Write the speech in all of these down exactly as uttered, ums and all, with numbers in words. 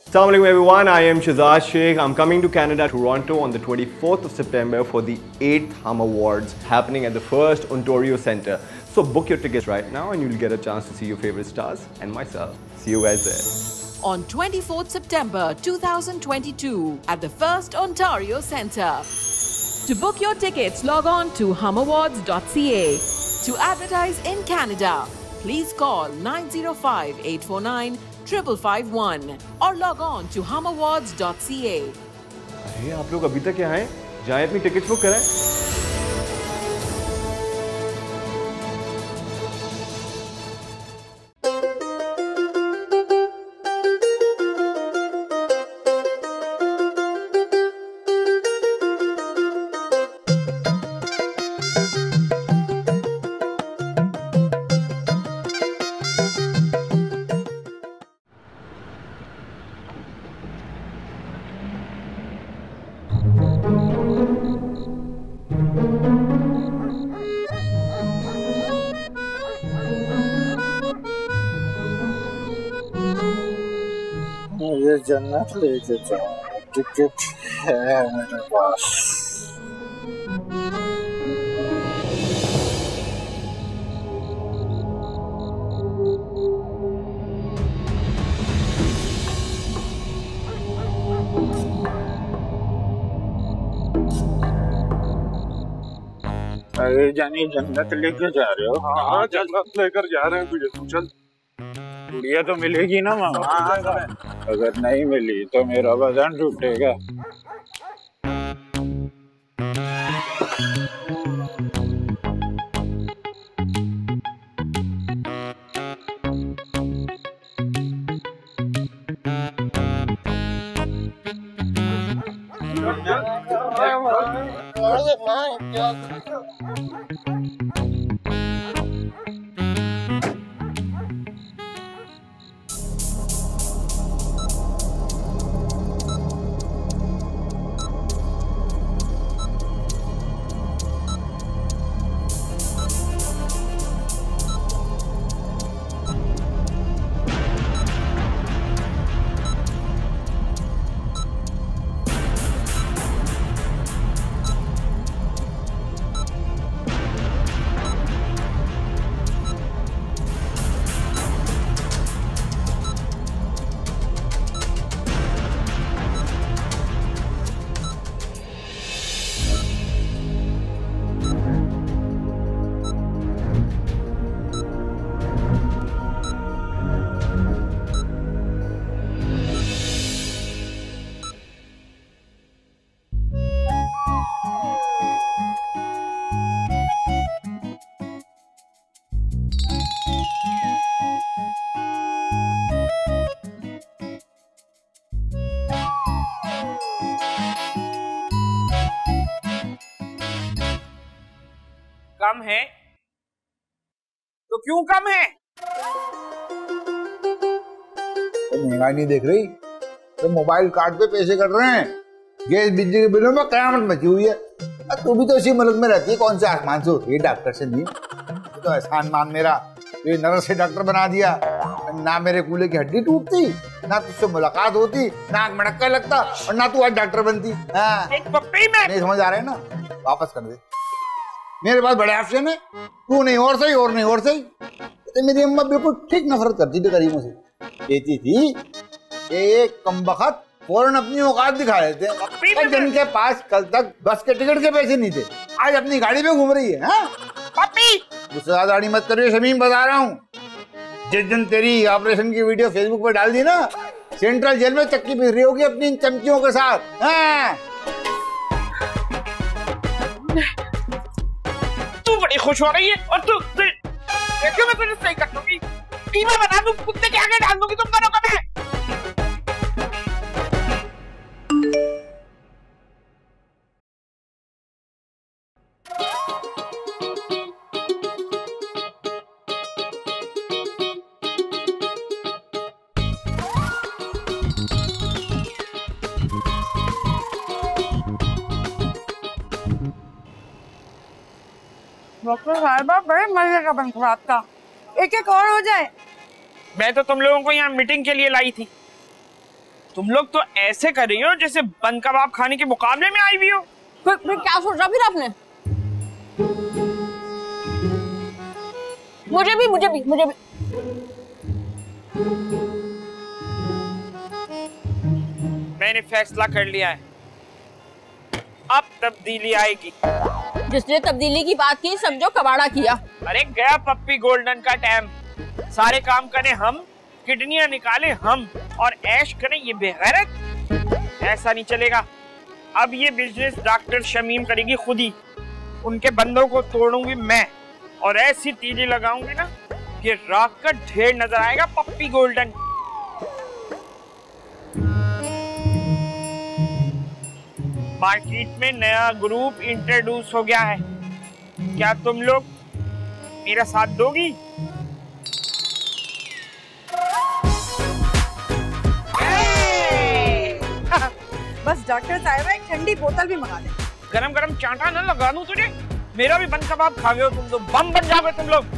Assalamu alaikum everyone, I am Shazad Sheikh. I'm coming to Canada, Toronto on the twenty-fourth of September for the eighth Hum Awards happening at the first Ontario Centre. So book your tickets right now and you'll get a chance to see your favorite stars and myself. See you guys there. On twenty-fourth September two thousand twenty-two at the first Ontario Centre. To book your tickets, log on to hum awards dot c a. To advertise in Canada, please call nine zero five, eight four nine, five five five one or log on to hum awards dot c a. अरे आप लोग अभी तक यहाँ हैं? जाएं अपनी ticket book कराएं। मुझे जन्नत लेके जाओ, टिकट है मेरे पास। अरे जानी जन्नत लेके जा रहे हो? हाँ जन्नत लेकर जा रहे हैं तुझे, तू चल। गुड़िया तो मिलेगी ना मामा? अगर नहीं मिली तो मेरा बदन टूटेगा। कम है तो क्यों कम है? तो महंगाई नहीं देख रही तो मोबाइल कार्ड पे पैसे कट रहे हैं। गैस बिजली के बिलों में कयामत मची हुई है। तू भी तो इसी मुल्क में रहती है, कौन से आसमान से उठी है डॉक्टर से नहीं? तो एहसान मान मेरा, तो ये नर्स से डॉक्टर बना दिया। ना मेरे कूल्हे की हड्डी टूटती, ना तुझसे मुलाकात होती, ना आंख मटका लगता और ना तू आज डॉक्टर बनती। हाँ। एक पप्पी में नहीं समझ आ रहा है ना? वापस कर दे। मेरे पास बड़े ऑप्शन है, तू नहीं और सही और नहीं और सही। तो मेरी अम्मा बिल्कुल ठीक नफरत करती थी गरीबों से। कहती थी कि एक कमबख्त फौरन अपनी औकात दिखा देते हैं। जिनके पास कल तक बस के टिकट के पैसे नहीं थे, आज अपनी गाड़ी में घूम रही है। हाँ पप्पी गुस्सा दाढ़ी मत करिए शमीम, बता रहा हूँ। जिस दिन तेरी ऑपरेशन की वीडियो फेसबुक पर डाल दी ना, सेंट्रल जेल में चक्की पीस रही होगी अपनी इन चमकियों के साथ। हाँ बड़ी खुश हो रही है और तू देखो मैं तुझे सही कर दूंगी, कीमा बना दूं, कुत्ते के आगे डाल दूंगी तुम दोनों को मैं। डॉक्टर साहिबा बड़े मजे का बंखवाद था, एक एक और हो जाए। मैं तो तुम लोगों को यहाँ मीटिंग के लिए लाई थी। तुम लोग तो ऐसे कर रही हो जैसे बन कबाब खाने के मुकाबले में आई हुई हो। फिर, फिर क्या सोचा फिर आपने? मुझे भी मुझे भी मुझे भी मैंने फैसला कर लिया है, अब तब्दीली आएगी। जिसने तब्दीली की बात की समझो कबाड़ा किया। अरे गया पप्पी गोल्डन का टाइम। सारे काम करें हम, किडनियां निकाले हम और ऐश करें ये बेगैरत। ऐसा नहीं चलेगा। अब ये बिजनेस डॉक्टर शमीम करेगी खुद ही। उनके बंदों को तोड़ूंगी मैं और ऐसी तीली लगाऊंगी ना कि राख का ढेर नजर आएगा पप्पी गोल्डन। मार्केट में नया ग्रुप इंट्रोड्यूस हो गया है, क्या तुम लोग मेरा साथ दोगी? बस डॉक्टर साहब एक ठंडी बोतल भी मंगा दे। गरम गरम चांटा न लगा दूं तुझे? मेरा भी बन कबाब खावे हो तुम तो बम बन जाओगे तुम लोग।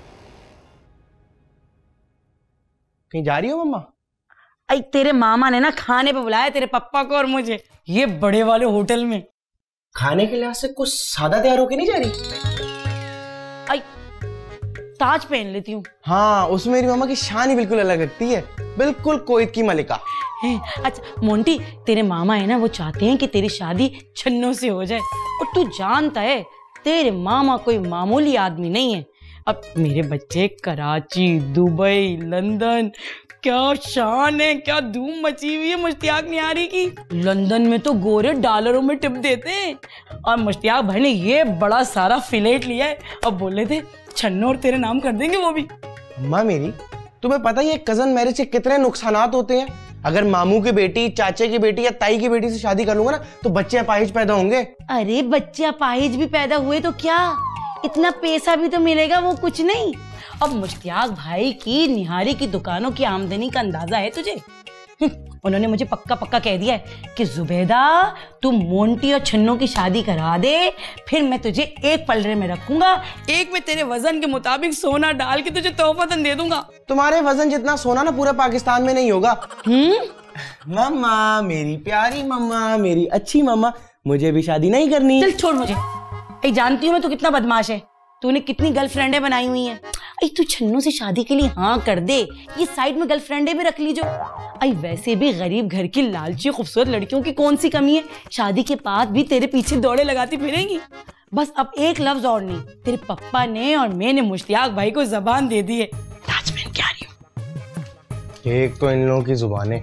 कहीं जा रही हो मम्मा? आई तेरे मामा ने ना खाने पे बुलाया तेरे पप्पा को और मुझे, ये बड़े वाले होटल में। खाने के लिहाज से कुछ सादा तैयार होके नहीं जा रही? आई ताज पहन लेती हूँ। हाँ, उसमें मेरी मामा की शान ही बिल्कुल अलग लगती है, बिल्कुल कोयत की मलिका। अच्छा मोंटी, तेरे मामा है ना, वो चाहते हैं कि तेरी शादी छन्नों से हो जाए, और तू जानता है तेरे मामा कोई मामूली आदमी नहीं है। अब मेरे बच्चे कराची, दुबई, लंदन, क्या शान है, क्या धूम मची हुई है मुश्तियाक निहारी की। लंदन में तो गोरे डॉलरों में टिप देते हैं, और मुश्तियाक भाई ने ये बड़ा सारा फिलेट लिया है, अब बोले थे छन्नों और तेरे नाम कर देंगे वो भी। अम्मा मेरी, तुम्हें पता ही है कजन मैरिज के कितने नुकसानात होते हैं। अगर मामू की बेटी, चाचे की बेटी या ताई की बेटी से शादी कर लूंगा ना तो बच्चे अपाहिज पैदा होंगे। अरे बच्चे अपाहिज भी पैदा हुए तो क्या, इतना पैसा भी तो मिलेगा, वो कुछ नहीं। अब मुश्तियाक भाई की निहारी की दुकानों की आमदनी का अंदाजा है तुझे? उन्होंने मुझे पक्का पक्का कह दिया है कि जुबैदा तू मोंटी और छन्नों की शादी करा दे, फिर मैं तुझे एक पलड़े में रखूंगा, एक में तेरे वजन के मुताबिक सोना डाल के तुझे तोहफतन दे दूंगा। तुम्हारे वजन जितना सोना ना पूरे पाकिस्तान में नहीं होगा। हम्म मम्मा मेरी प्यारी मम्मा, मेरी अच्छी मम्मा, मुझे भी शादी नहीं करनी। चल छोड़ मुझे, ऐ जानती हूँ मैं तू कितना बदमाश है, तूने कितनी गर्लफ्रेंडें बनाई हुई हैं। ऐ तू छन्नों से शादी के लिए हाँ कर दे, ये साइड में गर्लफ्रेंडें भी रख लीजो। ऐ वैसे भी गरीब घर की लालची खूबसूरत लड़कियों की कौन सी कमी है, शादी के बाद भी तेरे पीछे दौड़े लगाती फिरेंगी। बस अब एक लफ्ज और नहीं, तेरे पप्पा ने और मैंने मुश्तियाक भाई को जबान दे दी है, ताज पहन के आ रही हूँ। एक तो इन लोगों की जुबानें।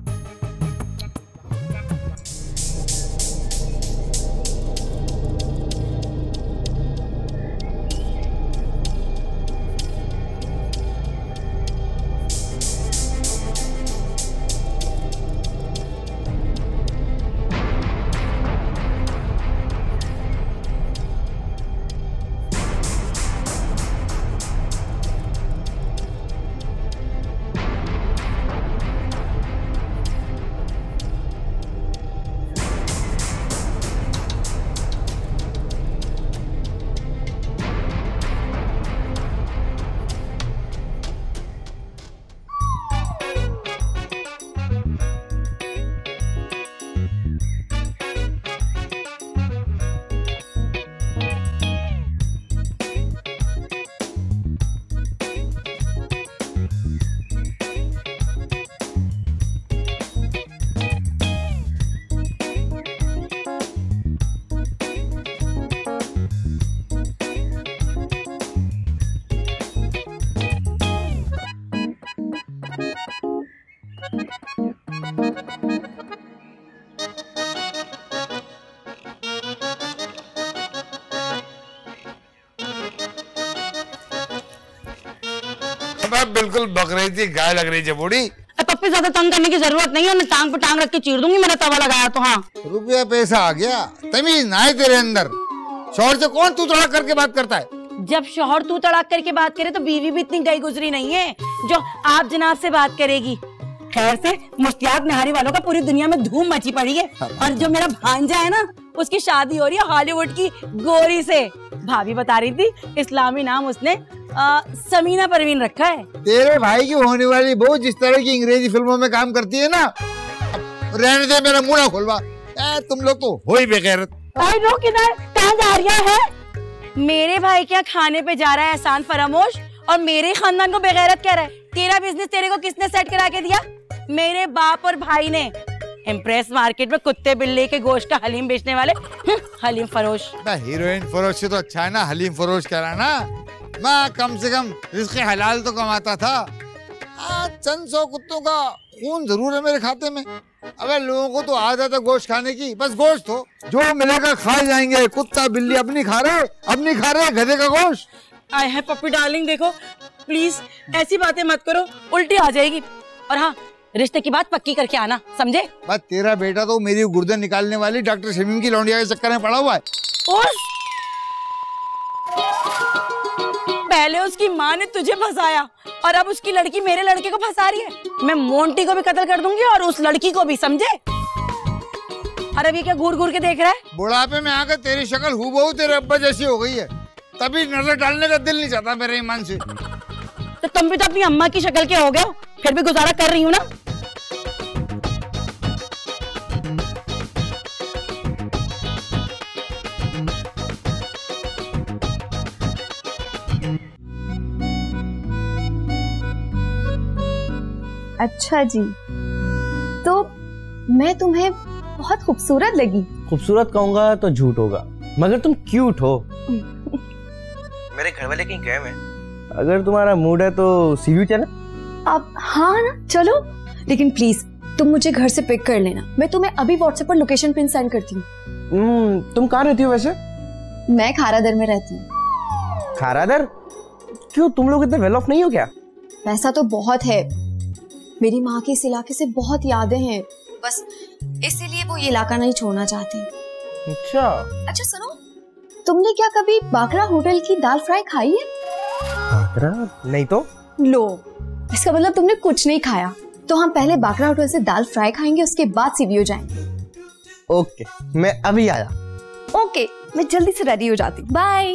बिल्कुल बक रही थी, गाय लग रही है बूढ़ी। पप्पी ज्यादा तंग करने की जरूरत नहीं है, मैं टांग पे टांग रख के चीर दूंगी, मैंने तवा लगाया तो। हाँ रुपया पैसा आ गया, तमीज ना है तेरे अंदर। शौहर से कौन तू तड़ाक करके बात करता है? जब शौहर तू तड़ाक करके बात करे तो बीवी भी इतनी गई गुजरी नहीं है जो आप जनाब से बात करेगी। खैर से मुश्तियाक निहारी वालों का पूरी दुनिया में धूम मची पड़ी है, और जो मेरा भांजा है ना उसकी शादी हो रही है हॉलीवुड की गोरी से। भाभी बता रही थी इस्लामी नाम उसने आ, समीना परवीन रखा है। तेरे भाई की होने वाली बहू जिस तरह की अंग्रेजी फिल्मों में काम करती है ना, अब रहने दे, मेरा मुंह ना खोलवा। ए, तुम लोग तो हो ही बेगैरत। भाई रो किधर, कहाँ जा रही है? मेरे भाई क्या खाने पे जा रहा है एहसान फरामोश, और मेरे खानदान को बेगैरत कह रहा है? तेरा बिजनेस तेरे को किसने सेट करा के दिया? मेरे बाप और भाई ने। इम्प्रेस मार्केट में कुत्ते बिल्ली के गोश्त का हलीम बेचने वाले हलीम फरोश। हीरोइन फरोश से तो अच्छा है ना हलीम फरोश कह रहा ना। मैं कम से कम रिज़्क़ हलाल तो कमाता था। आ, चंद सौ कुत्तों का खून जरूर है मेरे खाते में। अगर लोगों को तो आदत है गोश्त खाने की, बस गोश्त हो जो मिलेगा खाए जाएंगे। कुत्ता बिल्ली अपनी खा रहे अपनी खा रहे गधे का गोश्त। आए है पप्पी डार्लिंग, देखो प्लीज ऐसी बातें मत करो, उल्टी आ जाएगी। और हाँ, रिश्ते की बात पक्की करके आना, समझे? बस तेरा बेटा तो मेरी गुर्दे निकालने वाली डॉक्टर शमीम की लौंडिया के चक्कर में पड़ा हुआ है। और पहले उसकी माँ ने तुझे फंसाया और अब उसकी लड़की मेरे लड़के को फंसा रही है। मैं मोंटी को भी कत्ल कर दूंगी और उस लड़की को भी, समझे? और अभी क्या घूर घूर के देख रहा है? बुढ़ापे में आकर तेरी शक्ल हूबहू तेरे अब्बा जैसी हो गई है, तभी नजर डालने का दिल नहीं चाहता मेरे ईमान से। तो तुम भी तो अपनी अम्मा की शक्ल के हो गए हो, फिर भी गुजारा कर रही हूँ ना। अच्छा जी, तो मैं तुम्हें बहुत खूबसूरत लगी। खूबसूरत कहूंगा तो झूठ होगा, मगर तुम क्यूट हो। मेरे घर वाले कहीं गए हैं, अगर तुम्हारा मूड है तो सीवी चले। अब हाँ ना, चलो, लेकिन प्लीज तुम मुझे घर से पिक कर लेना। मैं तुम्हें अभी व्हाट्सएप पर लोकेशन पिन सेंड करती हूँ। तुम कहाँ रहती हो वैसे? मैं खारादर में रहती हूँ। खारादर? क्यों, तुम लोग इतने वेल ऑफ नहीं हो क्या? पैसा तो बहुत है, मेरी माँ की इस इलाके से बहुत यादें हैं, बस इसीलिए वो ये इलाका नहीं छोड़ना चाहती। अच्छा अच्छा सुनो, तुमने क्या कभी बाकरा होटल की दाल फ्राई खाई है? बाकरा? नहीं तो। लो, इसका मतलब तुमने कुछ नहीं खाया। तो हम पहले बाकरा होटल से दाल फ्राई खाएंगे, उसके बाद सीवीओ जाएंगे। ओके, मैं अभी आया। ओके, मैं जल्दी से रेडी हो जाती हूँ। बाय।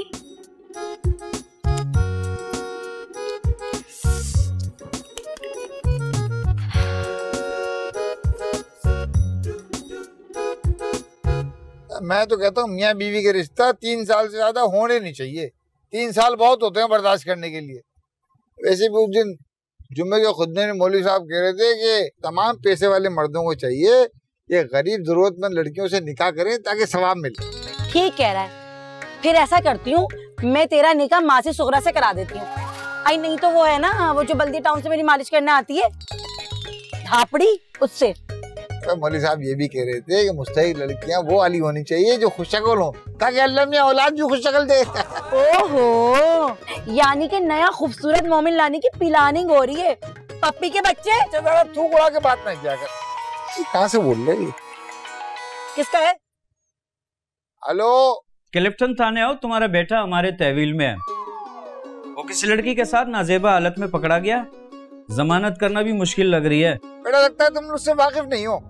मैं तो कहता हूँ मियाँ बीवी के रिश्ता तीन साल से ज्यादा होने नहीं चाहिए। तीन साल बहुत होते हैं बर्दाश्त करने के लिए। वैसे भी उस दिन जुम्मे के खुतबे में मौलवी साहब कह रहे थे कि तमाम पैसे वाले मर्दों को चाहिए ये गरीब जरूरतमंद लड़कियों से निकाह करें ताकि सवाब मिले। ठीक कह रहा है। फिर ऐसा करती हूँ, मैं तेरा निकाह माँ से सुगरा से करा देती हूँ। आई नहीं तो वो है ना, वो जो बल्दी टाउन से मेरी मालिश करने आती है, धापड़ी, उससे। मौलवी साहब ये भी कह रहे थे कि मुस्तहिक लड़कियां वो वाली होनी चाहिए जो खुशशक्ल हो, ताकि अल्लाह ने औलाद भी खुशशक्ल दे। ओहो, यानी कि नया खूबसूरत मोमिन लाने की प्लानिंग हो रही है। पप्पी के बच्चे थूक उड़ा के बात नहीं किया कर। कहाँ से बोल रहे? किसका है? हेलो, क्लिफ्टन थाने आओ, तुम्हारा बेटा हमारे तहवील में है। वो किसी लड़की के साथ नाजेबा हालत में पकड़ा गया, जमानत करना भी मुश्किल लग रही है। बेटा लगता है तुम उससे वाकिफ नहीं हो।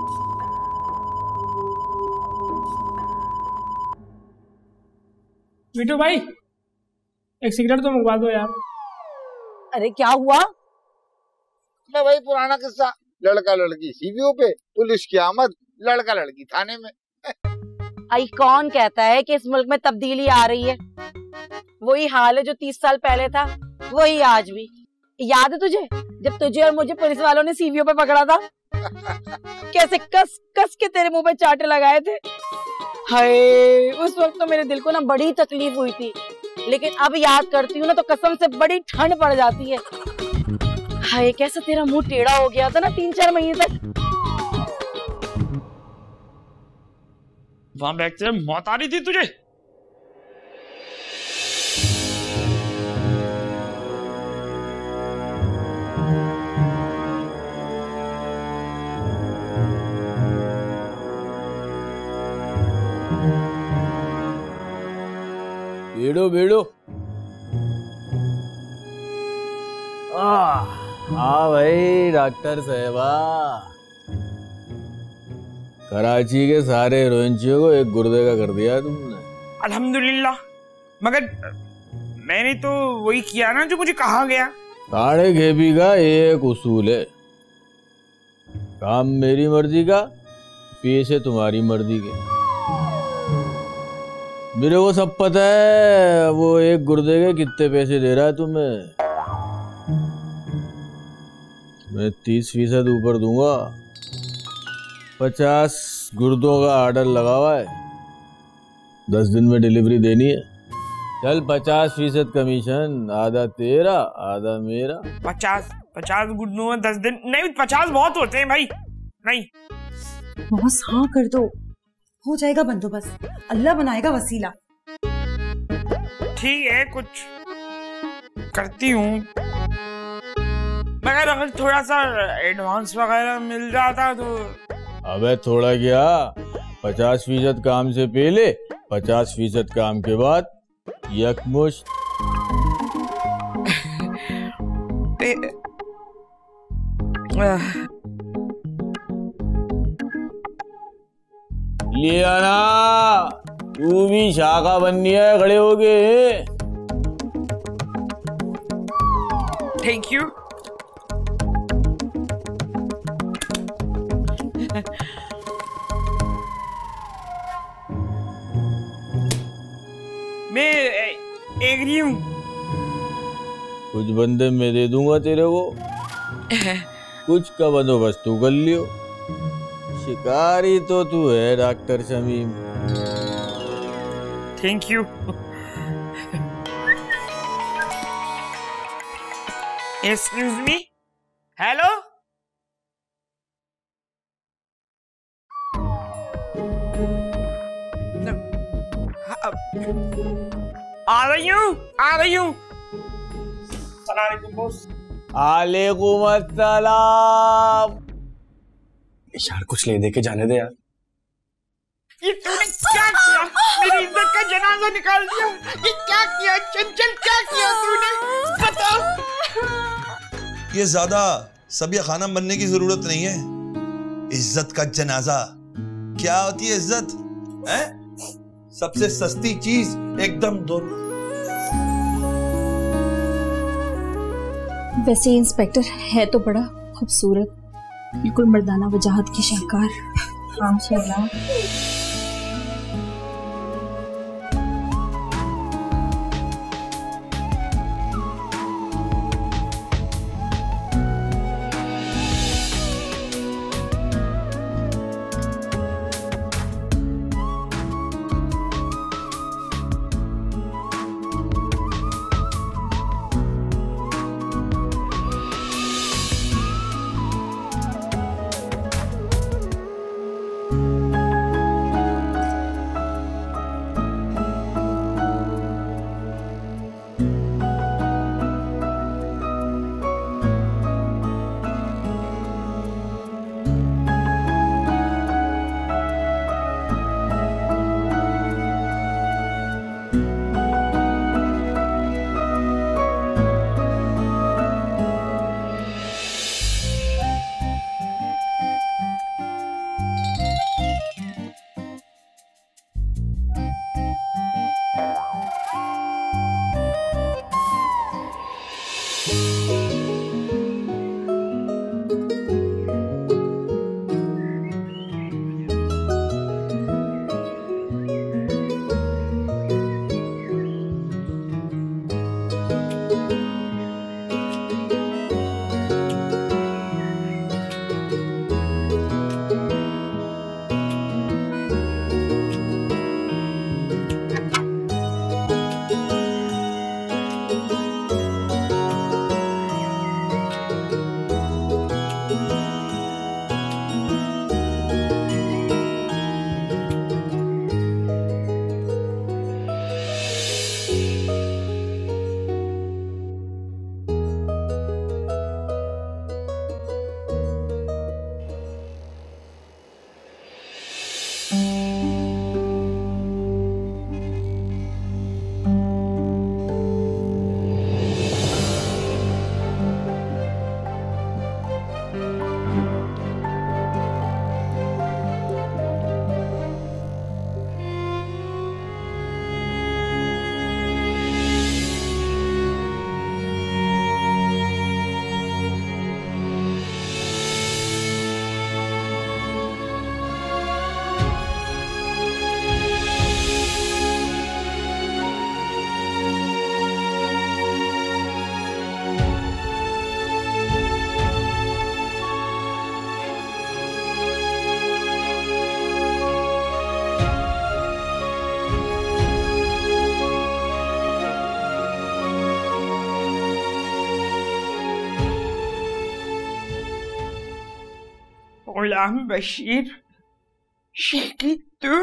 मीठू भाई, एक सिगरेट तो मंगवा दो यार। अरे क्या हुआ? मैं वही पुराना किस्सा, लड़का लड़की सीवीओ पे, पुलिस की आमद, लड़का लड़की थाने में। आई कौन कहता है कि इस मुल्क में तब्दीली आ रही है? वही हाल है जो तीस साल पहले था, वही आज भी। याद है तुझे जब तुझे और मुझे पुलिस वालों ने सीवीओ पे पकड़ा था? कैसे कस कस के तेरे मुंह पे चाटे लगाए थे। हाय, उस वक्त तो मेरे दिल को ना बड़ी तकलीफ हुई थी, लेकिन अब याद करती हूँ ना तो कसम से बड़ी ठंड पड़ जाती है। हाय, कैसे तेरा मुंह टेढ़ा हो गया था ना तीन चार महीने तक। वहां बैठ से मौत आ रही थी तुझे। बेड़ो बेड़ो। हाँ भाई डॉक्टर साहबा, कराची के सारे हीरोइनचियों को एक गुर्दे का कर दिया तुमने। अल्हम्दुलिल्लाह, मगर मैंने तो वही किया ना जो मुझे कहा गया। साढ़े घेबी का एक उसूल है, काम मेरी मर्जी का, पैसे तुम्हारी मर्जी के। मेरे को सब पता है वो एक गुर्दे के कितने पैसे दे रहा है तुम्हें। मैं तीस फीसद ऊपर दूंगा। पचास गुर्दों का ऑर्डर लगा हुआ है, दस दिन में डिलीवरी देनी है। चल पचास फीसद कमीशन, आधा तेरा आधा मेरा। पचास पचास गुर्दों में दस दिन नहीं, पचास बहुत होते हैं भाई। नहीं बॉस हाँ कर दो, हो जाएगा बंदोबस्त, अल्लाह बनाएगा वसीला। ठीक है कुछ करती हूँ, मगर अगर थोड़ा सा एडवांस वगैरह मिल जाता तो। अबे थोड़ा क्या, पचास फीसद काम से पहले, पचास फीसद काम के बाद यकमुश्त। लिया ना, तू भी शाखा बननी है खड़े हो गए। Thank you. मैं एग्री हूँ। कुछ बंदे मैं दे दूंगा तेरे को, कुछ का बंदोबस्त तू कर लियो। शिकारी तो तू है doctor Shamim. Thank you. Excuse me, hello. आ रही हूँ आ रही हूँ। आलेकुम अस्सलाम। यार कुछ ले दे के जाने दे यार। ये तूने क्या किया? मेरी इज्जत का जनाजा निकाल दिया। ये क्या किया चंचल, क्या किया तूने? बता। ये ज्यादा सबिया खाना बनने की जरूरत नहीं है। इज्जत का जनाजा क्या होती है? इज्जत है सबसे सस्ती चीज, एकदम दो। वैसे इंस्पेक्टर है तो बड़ा खूबसूरत, बिल्कुल मर्दाना वजाहत की शाहकार। माशाअल्लाह। गुलाम बशीर शेखी तू?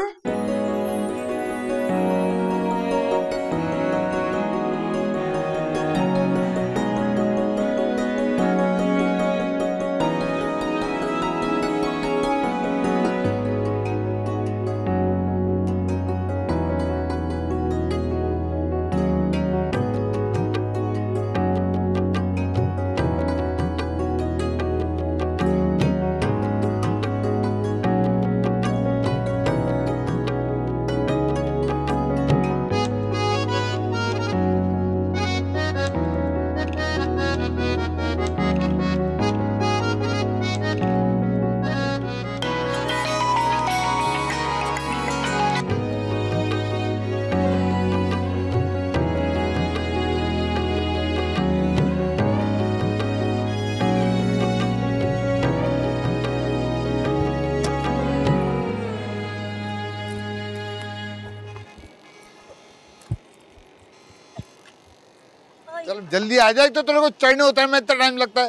चल जल्दी आ जाए, तो तेरे को चढ़ने होता है, इतना टाइम लगता है।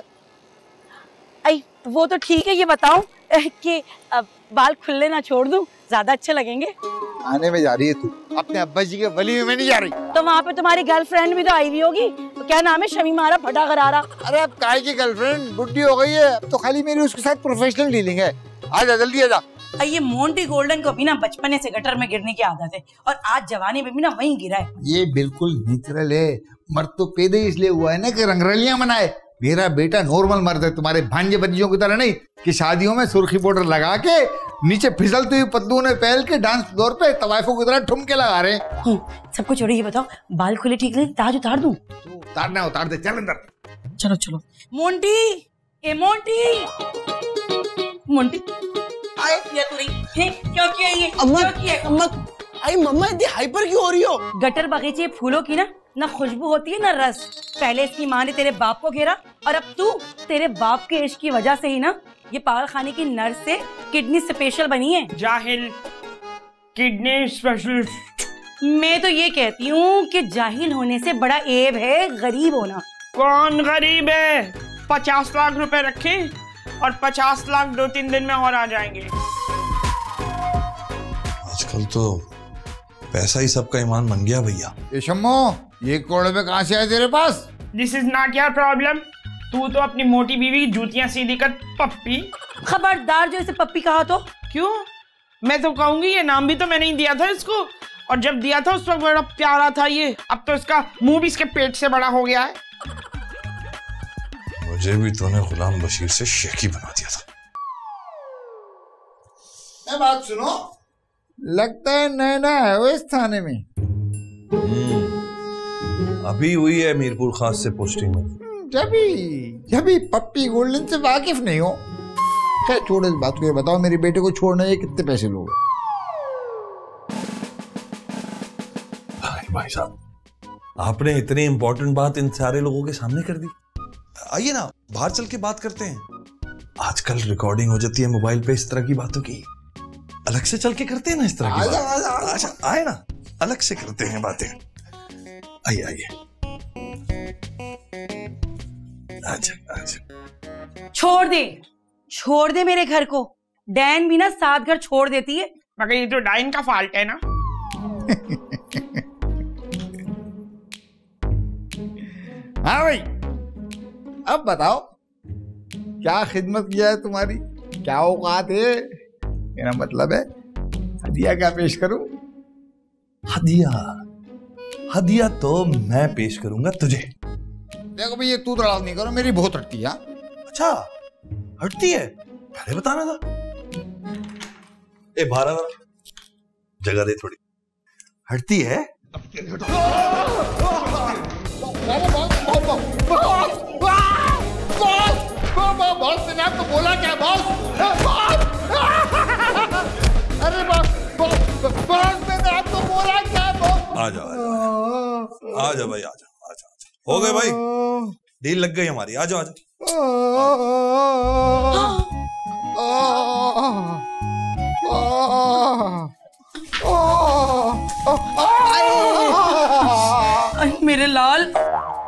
आई वो तो ठीक है, ये बताओ कि अब बाल खुले ना छोड़ दूं, ज्यादा अच्छे लगेंगे। आने में जा रही है तू, अपने अब्बा जी के वली में नहीं जा रही। तो वहाँ पे तुम्हारी गर्लफ्रेंड भी तो आई हुई होगी, तो क्या नाम है, शमीमारा फटा करारा। अरे अब काय की गर्लफ्रेंड, बुढ़ी हो गई है, अब तो खाली मेरी उसके साथ प्रोफेशनल डीलिंग है। आजा जल्दी आजा। ये मोंटी गोल्डन को भी ना बचपने से गटर में गिरने की आदत है, और आज जवानी में भी ना वहीं गिरा है। ये बिल्कुल नेचुरल है, मर्द तो पैदा इसलिए हुआ है ना कि रंगरलियां मनाए। मेरा बेटा नॉर्मल मर्द है, तुम्हारे भांजे बच्चियों की तरह नहीं कि शादियों में सुर्खी पाउडर लगा के नीचे फिसलती हुई पतलून में पहल के डांस फ्लोर पे तवाइफों की तरह ठुमके लगा रहे हैं। सबको छोड़ो, ये बताओ बाल खुले ठीक नहीं, ताज उतार दूं? उतारना उतार दे, चल अंदर। चलो चलो। मोंटी, ए मोंटी, मोंटी आए किया तू नहीं है? क्यों किया ये? अम्मा, क्यों किया? अम्मा, आई मम्मा इतनी हाइपर क्यों हो रही हो? गटर बगीचे फूलों की ना ना खुशबू होती है ना रस। पहले इसकी माँ ने तेरे बाप को घेरा, और अब तू तेरे बाप के इश्क की वजह से ही ना ये पागल खाने की नर्स से किडनी स्पेशल बनी है। जाहिल किडनी स्पेशलिस्ट। मैं तो ये कहती हूँ कि जाहिल होने से बड़ा एब है गरीब होना। कौन गरीब है? पचास लाख रुपए रखे और पचास लाख दो तीन दिन में और आ जाएंगे। आजकल तो पैसा ही सबका ईमान बन गया भैया। ये शम्मो, ये करोड़ रुपए कहाँ से आए तेरे पास? This is not your problem. तू तो अपनी मोटी बीवी की जूतियां सीधी कर पप्पी। खबरदार जो इसे पप्पी कहा तो। क्यों? मैं तो कहूंगी, ये नाम भी तो मैंने ही दिया था इसको, और जब दिया था उस वक्त बड़ा प्यारा था ये। अब तो इसका मुंह भी इसके पेट से बड़ा हो गया है। मुझे भी तूने गुलाम बशीर से शेखी बना दिया था। मैं बात सुनो, लगता है नैना है वो इस थाने में। अभी हुई है मीरपुर खास से पोस्टिंग में। जबी जबी पप्पी गोल्डन से वाकिफ नहीं हो। क्या छोड़ो इस बात को, ये बताओ मेरे बेटे को छोड़ने के कितने पैसे लोगे? भाई साहब, आपने इतनी इंपॉर्टेंट बात इन सारे लोगों के सामने कर दी। आइए ना बाहर चल के बात करते हैं। आजकल रिकॉर्डिंग हो जाती है मोबाइल पे इस तरह की बातों की। अलग से चल के करते हैं ना इस तरह की बात। आजा, आजा, आए ना, अलग से करते हैं बातें। आइए आइए, आजा आजा। छोड़ दे, छोड़ दे मेरे घर को। डैन भी ना साथ घर छोड़ देती है, मगर ये तो डाइन का फॉल्ट है ना। हाँ भाई, अब बताओ क्या खिदमत किया है तुम्हारी, क्या औकात है? मेरा मतलब है हदिया क्या पेश करूं? हदिया हदिया तो मैं पेश करूंगा तुझे। देखो भाई, ये तू तड़ाव नहीं करो, मेरी बहुत हटती है। अच्छा हटती है, पहले बताना था। ए बारह जगह दे थोड़ी, हटती है। बॉस मैंने आपको बोला क्या बॉस? अरे बॉस बॉस मैंने आपको बोला क्या बॉस? आ जाओ आ जाओ भाई, आ जाओ आ जाओ। हो गए भाई, डील लग गई हमारी। आ जाओ आ जाओ। मेरे लाल,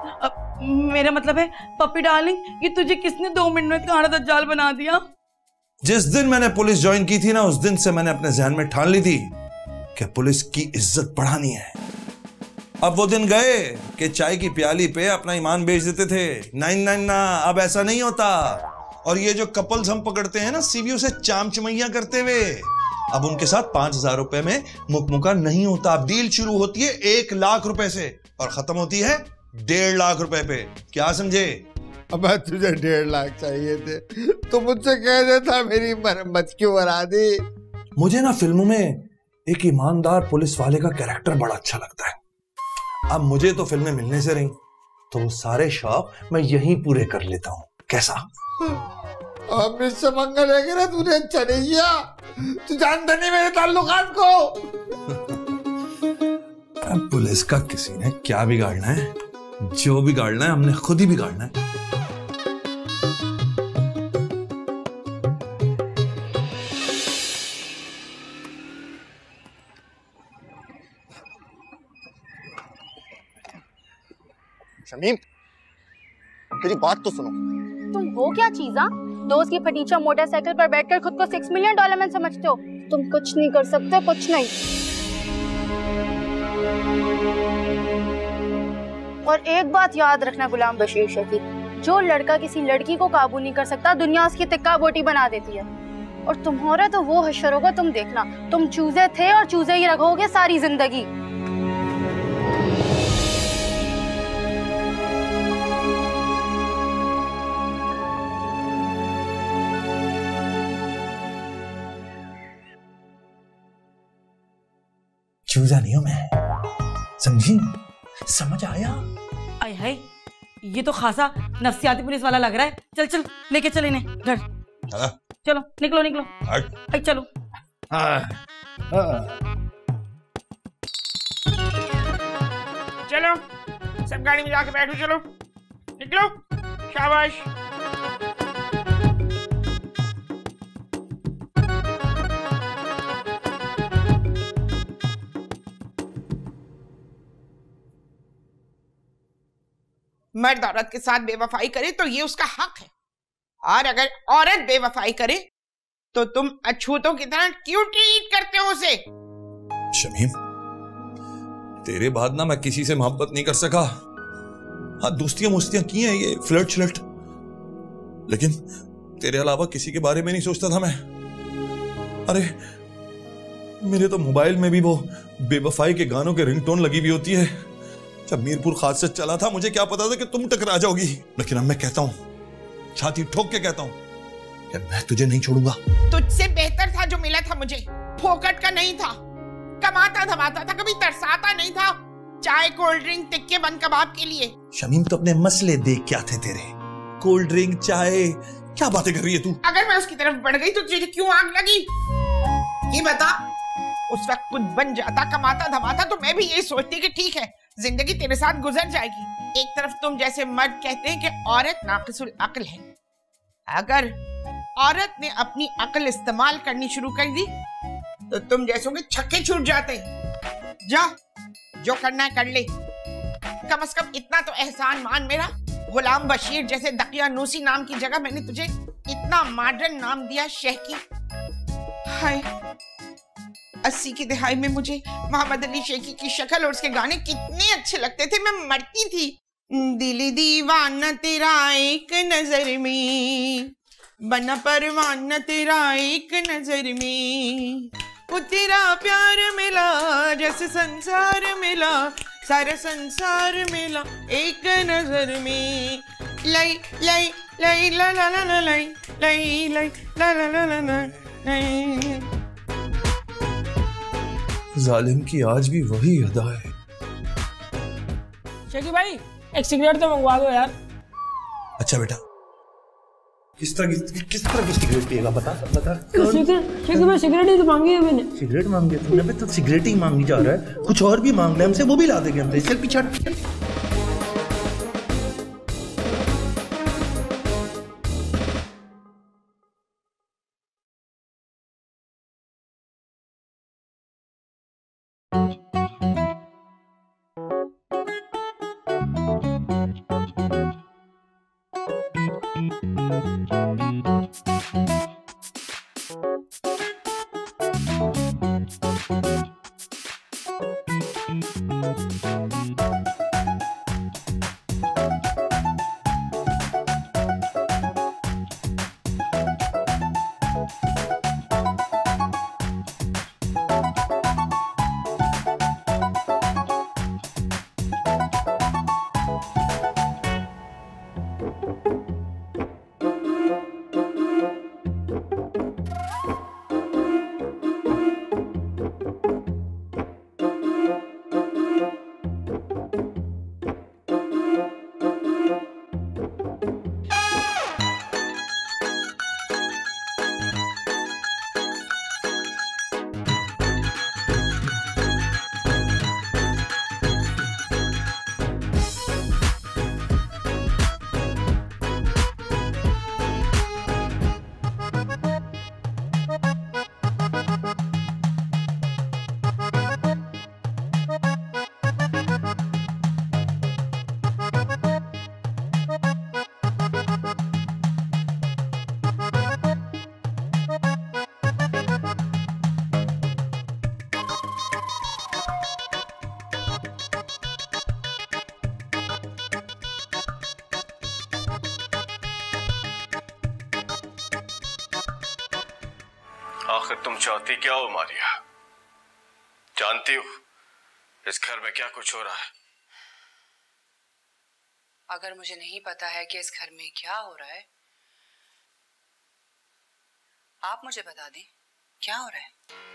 मेरा मतलब है पप्पी डार्लिंग, ये तुझे किसने दो मिनट में खाना दज्जाल बना दिया? जिस दिन मैंने पुलिस ज्वाइन की थी ना, उस दिन से मैंने अपने जहन में ठान ली थी कि पुलिस की इज्जत बढ़ानी है। अब वो दिन गए कि चाय की प्याली पे अपना ईमान बेच देते थे। नहीं नहीं ना, अब ऐसा नहीं होता। और ये जो कपल्स हम पकड़ते हैं ना सीवीओ से चामचमैया करते हुए, अब उनके साथ पांच हजार रुपए में मुकमुका नहीं होता। अब डील शुरू होती है एक लाख रुपए से और खत्म होती है डेढ़ लाख रुपए पे। क्या समझे? अब तुझे डेढ़ लाख चाहिए थे तो मुझसे कह देता, मेरी मरम्मत क्यों करा दी। मुझे ना फिल्मों में एक ईमानदार पुलिस वाले का कैरेक्टर बड़ा अच्छा लगता है। अब मुझे तो फिल्में मिलने से रही, तो वो सारे शौक मैं यहीं पूरे कर लेता हूँ। कैसा? अब मुझसे मंगल है कि ना तूने अच्छा नहीं किया। तू जानता नहीं मेरे ताल्लुकात को। अब पुलिस का किसी ने क्या बिगाड़ना है? जो बिगाड़ना है हमने खुद ही बिगाड़ना है। शमीम, मेरी बात तो सुनो। तुम हो क्या चीज़ा? दोस्त की फटीचा मोटरसाइकिल पर बैठकर खुद को सिक्स मिलियन डॉलर मैन समझते हो? तुम कुछ नहीं कर सकते, कुछ नहीं। और एक बात याद रखना गुलाम बशीर शफीक, जो लड़का किसी लड़की को काबू नहीं कर सकता, दुनिया उसकी तिक्का बोटी बना देती है। और तुम्हारा तो वो हश्र होगा, तुम देखना। तुम चूजे थे और चूजे ही रहोगे सारी जिंदगी। चूजा नहीं हूं मैं, समझी? समझ आया? आय हाय, ये तो खासा नफ्सियाती पुलिस वाला लग रहा है। चल चल लेके चल इन्हें घर। चलो निकलो निकलो। आई चलो। हाँ, हाँ। चलो सब गाड़ी में जाके बैठो। चलो निकलो। शाबाश। मर्द औरत के साथ बेवफाई करे तो ये उसका हक है, और अगर औरत बेवफाई करे तो तुम अछूतों की तरह क्यों ट्रीट करते हो उसे? शमीम, तेरे बाद ना मैं किसी से मोहब्बत नहीं कर सका। हाँ, दोस्तियां मुस्तियां की हैं, ये फ्लर्ट श्लर्ट, लेकिन तेरे अलावा किसी के बारे में नहीं सोचता था मैं। अरे मेरे तो मोबाइल में भी वो बेवफाई के गानों के रिंगटोन लगी हुई होती है। जब मीरपुर हादसा चला था मुझे क्या पता था कि तुम टकरा जाओगी, लेकिन अब मैं कहता हूं, छाती ठोक के कहता हूं कि मैं तुझे नहीं छोड़ूंगा। तुझसे बेहतर था जो मिला था मुझे, फोकट का नहीं था। कमाता धमाता था, कभी तरसाता नहीं था चाय कोल्ड ड्रिंक टिक्के बन कबाब के लिए। शमीम, तो अपने मसले देख क्या थे तेरे? कोल्ड ड्रिंक चाय, क्या बातें कर रही है तू? अगर मैं उसकी तरफ बढ़ गई तो तुझे क्यों आग लगी ये बता। उस वक्त खुद बन जाता, कमाता धमाता, तो मैं भी यही सोचती कि ठीक है जिंदगी तेरे साथ गुजर जाएगी। एक तरफ तुम जैसे मर्द कहते हैं कि औरत नाक़िसुल अक्ल है, अगर औरत ने अपनी अक्ल इस्तेमाल करनी शुरू कर दी तो तुम जैसों के छक्के छूट जाते हैं। जा, जो करना है कर ले। कम से कम इतना तो एहसान मान मेरा, गुलाम बशीर जैसे दकियानूसी नाम की जगह मैंने तुझे इतना मॉडर्न नाम दिया, शेखी। हाय, अस्सी की दिहाई में मुझे मोहम्मद अली शेखी की शक्ल और उसके गाने कितने अच्छे लगते थे, मैं मरती थी। दिल दीवाना तेरा एक नजर में, बना परवाना तेरा एक नजर में, वो तेरा प्यार मिला जैसे संसार मिला, सारा संसार मिला एक नजर में। लाई लाई लाई ला ला ला ला लाई लाई लाई ला ला ला ला लाई। जालिम की आज भी वही अदा है। शेखी भाई एक सिगरेट तो मंगवा दो यार। अच्छा बेटा, किस तरह की किस तरह की सिगरेट पिएगा बता बता। शेखी भाई सिगरेट ही तो मांगी है मैंने। सिगरेट मांगी है तूने? तो सिगरेट ही मांगी जा रहा है, कुछ और भी मांगना है हमसे, वो भी ला देंगे हम। चल पीछे। आखिर तुम चाहती क्या हो मारिया? जानती हो इस घर में क्या कुछ हो रहा है? अगर मुझे नहीं पता है कि इस घर में क्या हो रहा है, आप मुझे बता दें क्या हो रहा है।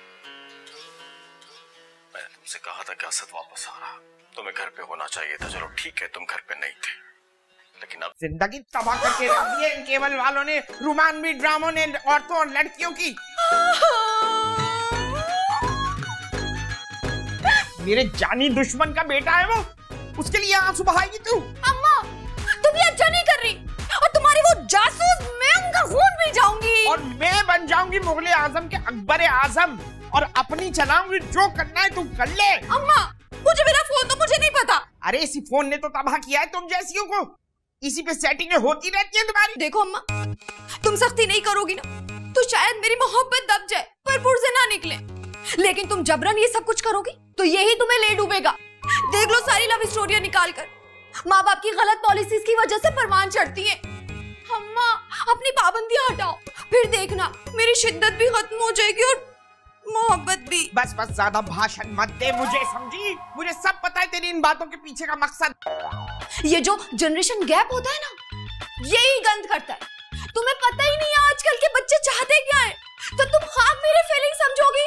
मैंने तुमसे कहा था कि असद वापस आ रहा, तुम्हें घर पे होना चाहिए था। चलो ठीक है, तुम घर पे नहीं थे, लेकिन अब जिंदगी तबाह करके रख दी है इन केबल वालों ने, रोमानवी ड्रामों ने, औरतों और लड़कियों की। मेरे जानी दुश्मन का बेटा है वो, उसके लिए आंसू बहाएगी तू? अम्मा, तुम ये अच्छा नहीं कर रही, और तुम्हारी वो जासूस, मैं उनका खून पी जाऊंगी। और मैं बन जाऊंगी मुगले आजम के अकबर आजम, और अपनी चलाऊंगी, जो करना है तुम कर ले। अम्मा, मुझे मेरा फोन तो मुझे नहीं पता। अरे इसी फोन ने तो तबाह किया है तुम जैसियों को, इसी पे सेटिंगें होती रहती है तुम्हारी। देखो अम्मा, तुम सख्ती नहीं करोगी ना तो शायद मेरी मोहब्बत दब जाए पर पुर से ना निकले, लेकिन तुम जबरन ये सब कुछ करोगी तो यही तुम्हें ले डूबेगा। देख लो सारी लव स्टोरियां निकाल कर, माँ बाप की गलत पॉलिसीज की वजह से परवान चढ़ती हैं। अम्मा, अपनी पाबंदियां हटाओ, फिर देखना मेरी शिद्दत भी खत्म हो जाएगी और मोहब्बत भी। बस बस ज्यादा भाषण मत दे मुझे, समझी? मुझे सब पता है तेरी इन बातों के पीछे का मकसद। ये जो जनरेशन गैप होता है ना, यही गंद करता है। तुम्हें पता ही नहीं है आजकल के बच्चे चाहते क्या है, तो तुम खाक मेरे फीलिंग समझोगी।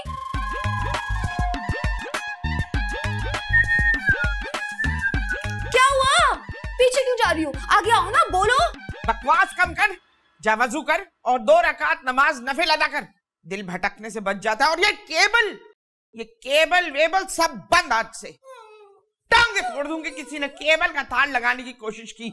क्या हुआ? पीछे क्यों जा रही हो? आगे आओ ना, बोलो। बकवास कम कर, जा वजू कर और दो रकात नमाज नफिल अदा कर, दिल भटकने से बच जाता है। और ये केबल, ये केबल वेबल सब बंद आज से। टांगे तोड़ दूंगी किसी ने केबल का तार लगाने की कोशिश की।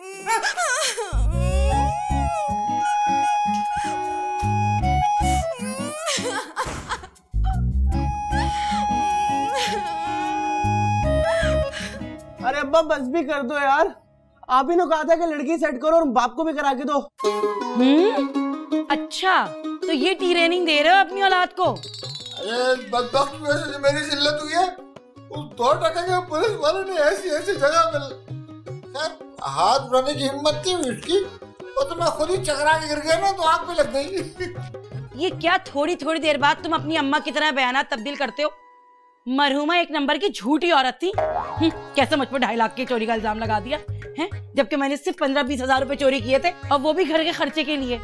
अरे अब्बा बस भी कर दो यार, आप ही ने कहा था कि लड़की सेट करो और बाप को भी करा के दो। हम्म, अच्छा तो ये ट्रेनिंग दे रहे हो अपनी औलाद को? अरे बदबख्त वैसे जो मेरी जिल्लत हुई है, उस दो टका के पुलिस वालों ने ऐसी ऐसी जगह मिल, खैर हाथ उठाने की हिम्मत थी उसकी, वो तो मैं खुद ही चकरा के गिर गया ना, तो आग पे लग गई। ये क्या थोड़ी थोड़ी देर बाद तुम अपनी अम्मा की तरह बयानात तब्दील करते हो? मरहुमा एक नंबर की झूठी औरत थी। कैसे मुझ पर ढाई लाख की चोरी का इल्जाम लगा दिया है, जबकि मैंने सिर्फ पंद्रह बीस हजार रुपए चोरी किए थे, और वो भी घर के खर्चे के लिए।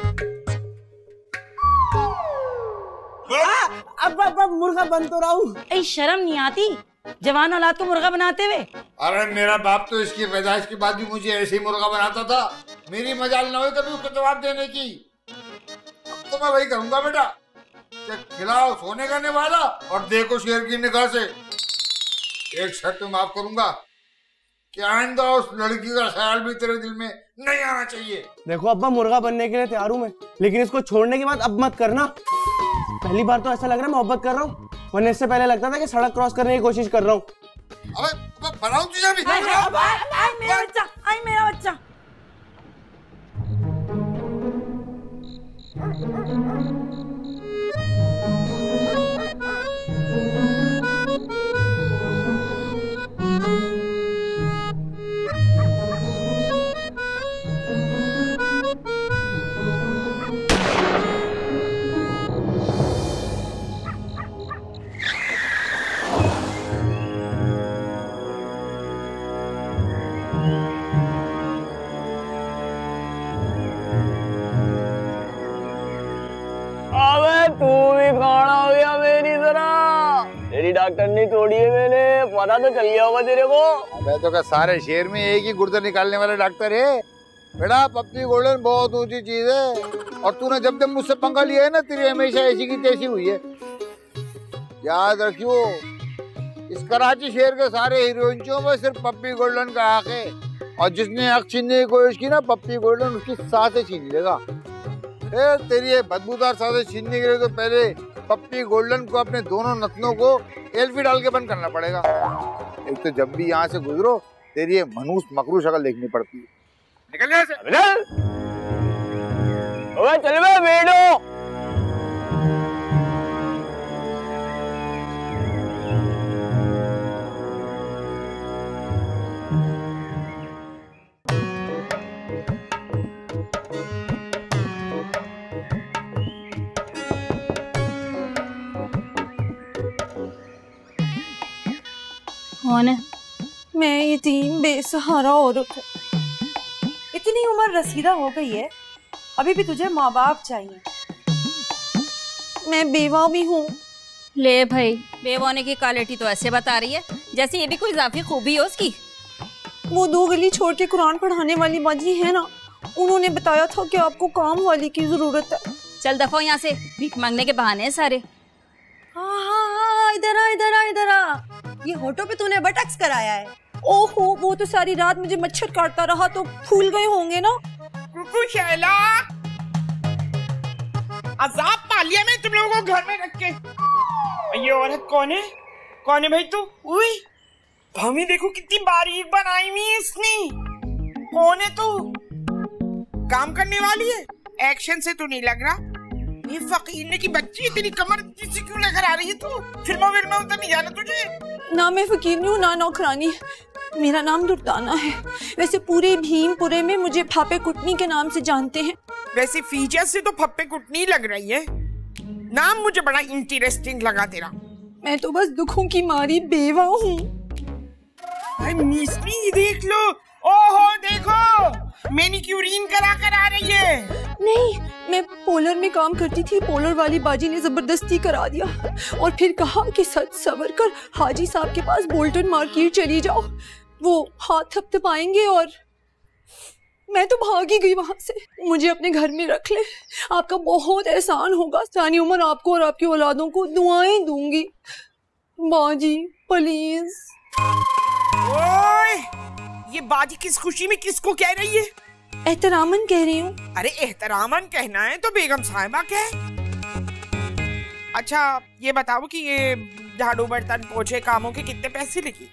अब अब अब मुर्गा बन तो रहा हूँ। ऐ शर्म नहीं आती जवान औलाद को मुर्गा बनाते हुए? अरे मेरा बाप तो इसकी पैदाइश के बाद भी मुझे ऐसे ही मुर्गा बनाता था, मेरी मजाल ना हुई कभी उसको जवाब देने की। अब तो मैं वही करूंगा बेटा, खिलाओ सोने का निवाला और देखो शेर की निगाह से। एक शर्त माफ करूंगा कि आइंदा उस लड़की का ख्याल भी तेरे दिल में नहीं आना चाहिए। देखो अब्बा, मुर्गा बनने के लिए तैयार हूँ मैं, लेकिन इसको छोड़ने के बाद अब मत करना। पहली बार तो ऐसा लग रहा है मोहब्बत कर रहा हूँ, वरना इससे पहले लगता था कि सड़क क्रॉस करने की कोशिश कर रहा हूँ। अबे बनाऊं तुझे भी। आई मेरा बच्चा, आई मेरा बच्चा। तू भी खाना हो गया मेरी तरह, तेरी डॉक्टर नहीं तोड़ी है मैंने, पता तो चल गया होगा तेरे को। अबे तो क्या सारे शहर में एक ही गुर्दा निकालने वाला डॉक्टर है बेटा? पप्पी गोल्डन बहुत ऊंची चीज है, और तूने जब जब मुझसे पंगा लिया है ना, तेरी हमेशा ऐसी की तैसी हुई है। याद रखियो, इस कराची शहर के सारे हीरोइनों में सिर्फ पप्पी गोल्डन का हक है, और जिसने हक छीनने की कोशिश की ना पप्पी गोल्डन उसकी सांसें छीन लेगा। तेरी ये बदबूदार सांसें छीनने के लिए तो पहले पप्पी गोल्डन को अपने दोनों नथनों को एल्फी डाल के बंद करना पड़ेगा। एक तो जब भी यहाँ से गुजरो तेरी ये मनूस मकरू शक्ल देखनी पड़ती है। निकल यहाँ से। चल बे बेटो। कौन है? मैं यतीम बेसहारा औरत हूँ। इतनी उम्र रसीदा हो गई है, अभी भी तुझे माँ बाप चाहिए। मैं बेवा भी हूँ। ले भाई, बेवा होने की क्वालिटी तो ऐसे बता रही है जैसे ये भी कोई इजाफी खूबी हो उसकी। वो दो गली छोड़ के कुरान पढ़ाने वाली बाजी है ना, उन्होंने बताया था कि आपको काम वाली की जरूरत है। चल दफा यहाँ से, भीख मांगने के बहाने हैं सारे। हाँ हाँ हाँ, इधर आ इधर आ इधर आ। ये होठों पे तूने बटक्स कराया है। ओहो, वो तो सारी रात मुझे मच्छर काटता रहा तो फूल गए होंगे ना। कुकू शैला, अजाब पा लिया मैं तुम लोगों को घर में रख के। ये औरत कौन है? कौन है भाई तू? उई, भाभी देखो कितनी बारीक बनाई हुई है इसने। कौन है तू? काम करने वाली है? एक्शन से तो नहीं लग रहा। ये फकीर की बच्ची है, तेरी कमर से क्यों लेकर आ रही है तू? फिल्मों फिल्मों में तो नहीं जाना तुझे। ना मैं फकीर नहीं हूँ ना नौकरानी, मेरा नाम दुर्दाना है। वैसे पूरे भीमपुरे में मुझे फापे कुटनी के नाम से जानते हैं। वैसे फीचर से तो फप्पे कुटनी लग रही है, नाम मुझे बड़ा इंटरेस्टिंग लगा तेरा। मैं तो बस दुखों की मारी बेवा हूँ। मिस्त्री देख लो, ओहो देखो मैनिक्यूरिंग करा कर आ रही है। नहीं, मैं पोलर में काम करती थी, पोलर वाली बाजी ने जबरदस्ती करा दिया और फिर कहा कि सच सबर कर हाजी साहब के पास बोल्टन मार्केट चली जाओ, वो हाथ थपथपाएंगे। और मैं तो भागी गई वहां से। मुझे अपने घर में रख ले, आपका बहुत एहसान होगा। सारी उम्र आपको और आपकी औलादों को दुआएं दूंगी। बाजी प्लीज। ओए, ये बाजी किस खुशी में किसको कह रही है? एहतरामन कह रही हूँ। अरे एहतरामन कहना है तो बेगम साहिबा कह। अच्छा ये बताओ कि ये झाड़ू बर्तन पोछे कामों के कितने पैसे लगे?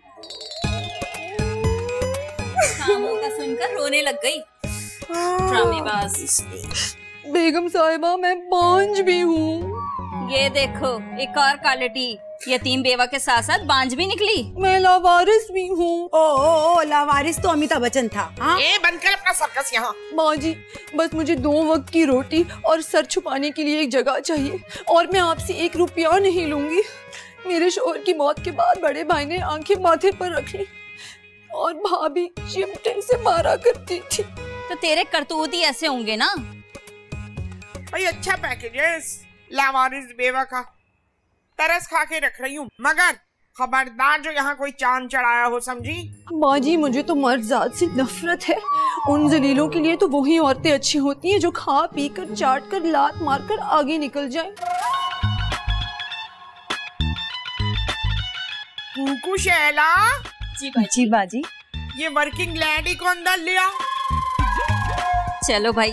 कामों का सुनकर रोने लग गई। ड्रामेबाज। बेगम साहिबा मैं बांझ भी हूँ। ये देखो एक और क्वालिटी, यतीम बेवा के साथ साथ बांझ भी निकली। मैं लावारिस भी हूँ। ओ, ओ, ओ लावारिस तो अमिताभ बच्चन था। हाँ? ए बंद कर अपना सर्कस यहाँ। माँ जी बस मुझे दो वक्त की रोटी और सर छुपाने के लिए एक जगह चाहिए, और मैं आपसे एक रुपया नहीं लूंगी। मेरे शोहर की मौत के बाद बड़े भाई ने आंखें माथे पर रख ली और भाभी चिमटे से मारा करती थी। तो तेरे करतूत ही ऐसे होंगे ना। भाई अच्छा पैकेज है लावारिस बेवा का, तरस खा के रख रही हूँ, मगर खबरदार जो यहाँ कोई चांद चढ़ाया हो, समझी? माँ जी मुझे तो मर्द जात से नफरत है। उन जलीलों के लिए तो वही औरतें अच्छी होती हैं जो खा पी कर चाट कर लात मार कर आगे निकल जाएं। कुकू शैला। जी बाजी बाजी। ये वर्किंग लैडी को अंदर लिया। चलो भाई।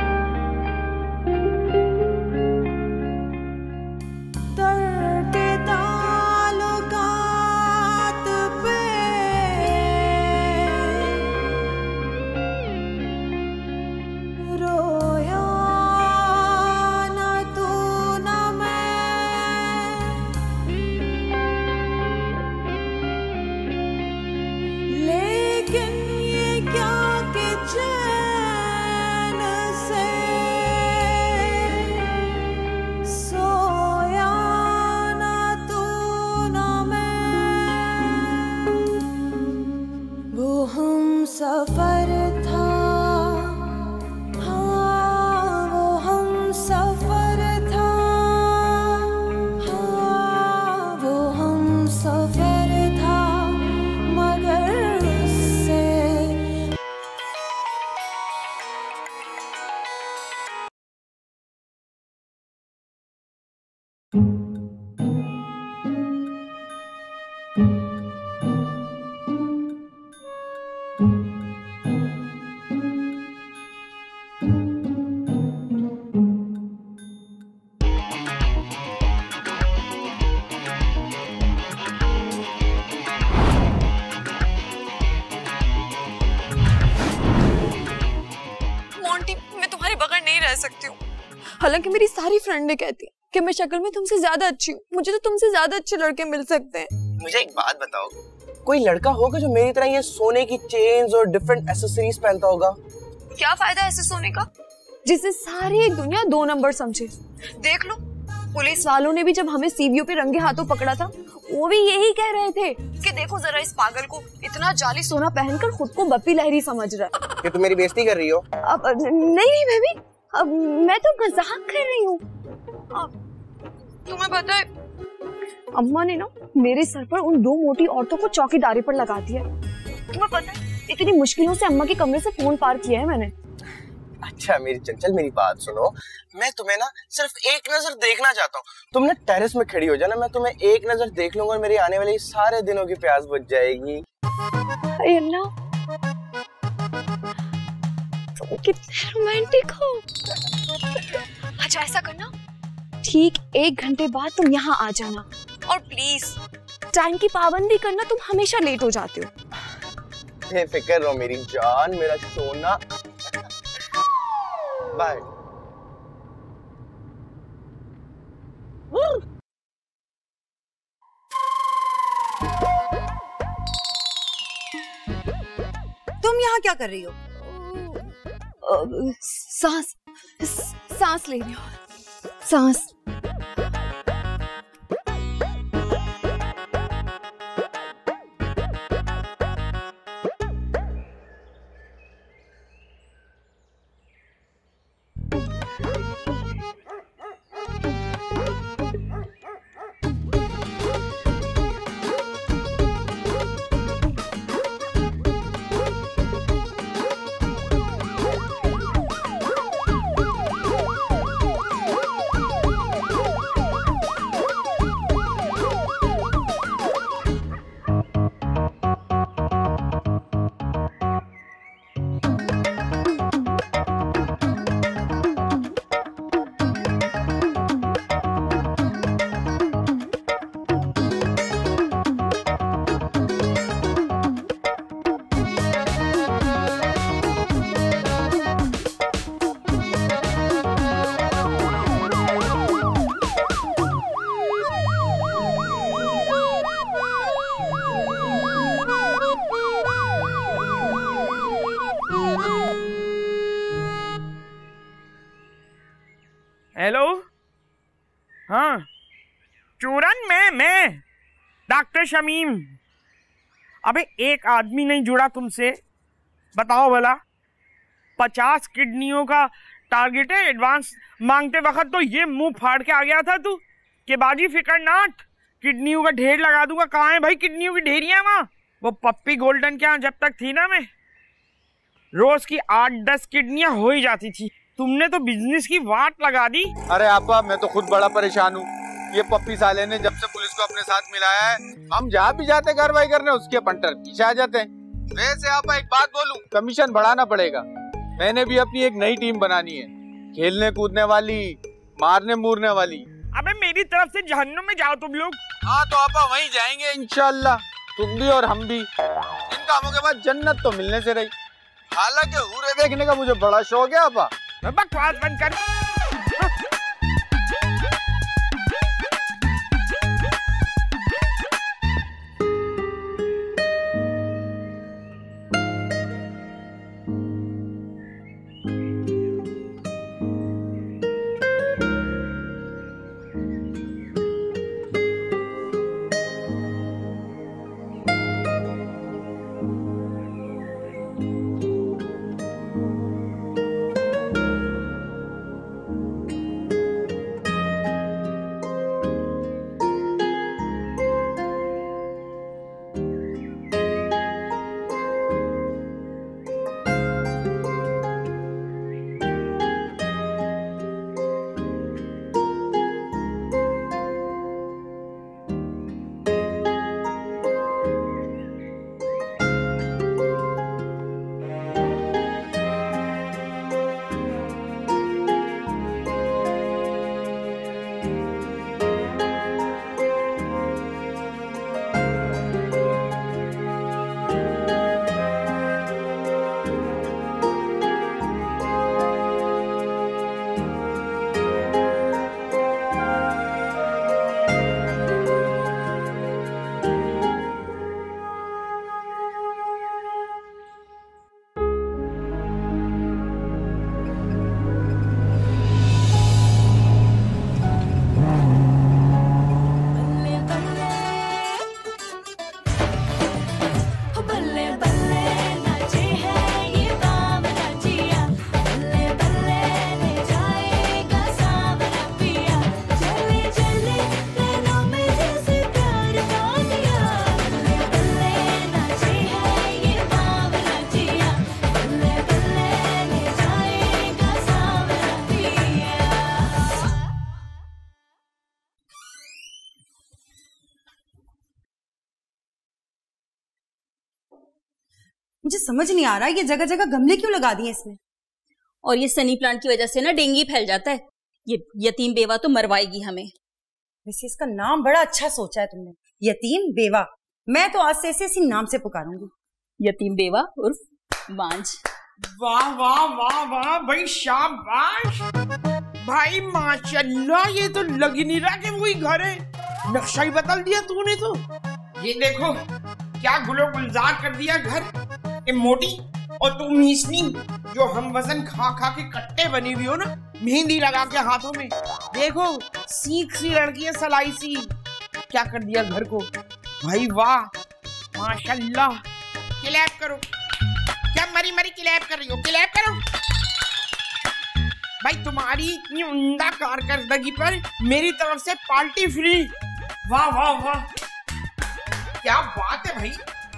तड़के सकती हूँ। हालांकि मेरी सारी फ्रेंडें कहती हैं कि मैं शक्ल में तुमसे ज्यादा अच्छी हूँ, मुझे तो तुमसे ज्यादा अच्छे लड़के मिल सकते हैं। मुझे एक बात बताओ, कोई लड़का होगा जो मेरी तरह ये सोने की चेन्स और डिफरेंट एक्सेसरीज पहनता होगा? क्या फायदा ऐसे सोने का जिसे सारी दुनिया दो नंबर समझे। देख लो, पुलिस वालों ने भी जब हमें सीबीओ पे रंगे हाथों पकड़ा था, वो भी यही कह रहे थे कि देखो जरा इस पागल को, इतना जाली सोना पहनकर खुद को बप्पी लहरी समझ रहा है। कि तुम मेरी बेइज्जती कर रही हो? अब नहीं नहीं बेबी, अब मैं तो मजाक कर रही हूँ। तुम्हें पता है, अम्मा ने ना मेरे सर पर उन दो मोटी औरतों को चौकीदारी पर लगा दिया। तुम्हें पता है, इतनी मुश्किलों से अम्मा के कमरे से फोन पार किया है मैंने। अच्छा मेरी चंचल, मेरी बात सुनो, मैं तुम्हें ना सिर्फ एक नजर देखना चाहता हूँ। तुम ना टेरेस में खड़ी हो जाना, मैं तुम्हें एक नजर देख लूंगा और मेरी आने वाली सारे दिनों की प्यास बुझ जाएगी। अल्लाह, तुम कितने रोमांटिक हो। अच्छा ऐसा करना, ठीक एक घंटे बाद तुम यहाँ आ जाना, और प्लीज टाइम की पाबंदी करना, तुम हमेशा लेट हो जाते हो। बेफिक्र रहो मेरी जान, मेरा सोना। बाय। तुम यहाँ क्या कर रही हो? सांस सांस ले रही हो, सांस। हेलो, हाँ चूरन, मैं मैं डॉक्टर शमीम। अबे एक आदमी नहीं जुड़ा तुमसे, बताओ भला। पचास किडनियों का टारगेट है, एडवांस मांगते वक्त तो ये मुंह फाड़ के आ गया था तू कि बाजी फिकर नाट, किडनियों का ढेर लगा दूंगा। कहाँ है भाई किडनियों की ढेरियां वहाँ? वो पप्पी गोल्डन के यहाँ जब तक थी ना, मैं रोज की आठ दस किडनियां हो ही जाती थी। तुमने तो बिजनेस की वाट लगा दी। अरे आपा, मैं तो खुद बड़ा परेशान हूँ। ये पप्पी साले ने जब से पुलिस को अपने साथ मिलाया है, हम जहाँ भी जाते कार्रवाई करने, उसके पंटर पीछे आ जाते हैं। वैसे आपा एक बात बोलूं, कमीशन बढ़ाना पड़ेगा। मैंने भी अपनी एक नई टीम बनानी है, खेलने कूदने वाली, मारने मूरने वाली। अबे मेरी तरफ से जहन्नुम में जाओ तुम लोग। हाँ तो आपा वहीं जाएंगे इंशाल्लाह, तुम भी और हम भी। इन कामों के बाद जन्नत तो मिलने से रही। हालांकि हूरे देखने का मुझे बड़ा शौक है आपा। बकवास बंद कर। मुझे समझ नहीं आ रहा ये जगह जगह गमले क्यों लगा दिए इसने। और ये सनी प्लांट की वजह से ना डेंगू फैल जाता है। ये यतीम बेवा तो मरवाएगी हमें। वैसे इसका नाम बड़ा अच्छा सोचा है तुमने, यतीम बेवा। मैं तो आज से इसे इसी नाम से पुकारूंगी, यतीम बेवा उर्फ बांझ। वाह वाह वाह वाह भाई, शाबाश भाई, माशाल्लाह। ये तो लग ही नहीं रहा कि वही घर है, नक्शा ही बदल दिया तूने तो। ये देखो क्या गुलो गुलजार कर दिया घर। ये मोटी और तू मीसनी, जो हम वजन खा खा के कट्टे बनी हुई हो ना, मेहंदी लगा के हाथों में। देखो सीख सी लड़की है, सलाई सी। क्या कर दिया घर को भाई, वाह माशाल्लाह। क्लैप करो, क्या मरी मरी क्लैप कर रही हो, क्लैप करो भाई। तुम्हारी इतनी उम्दा कारकर्दगी पर मेरी तरफ से पार्टी फ्री। वाह वाह वाह, क्या बात है भाई।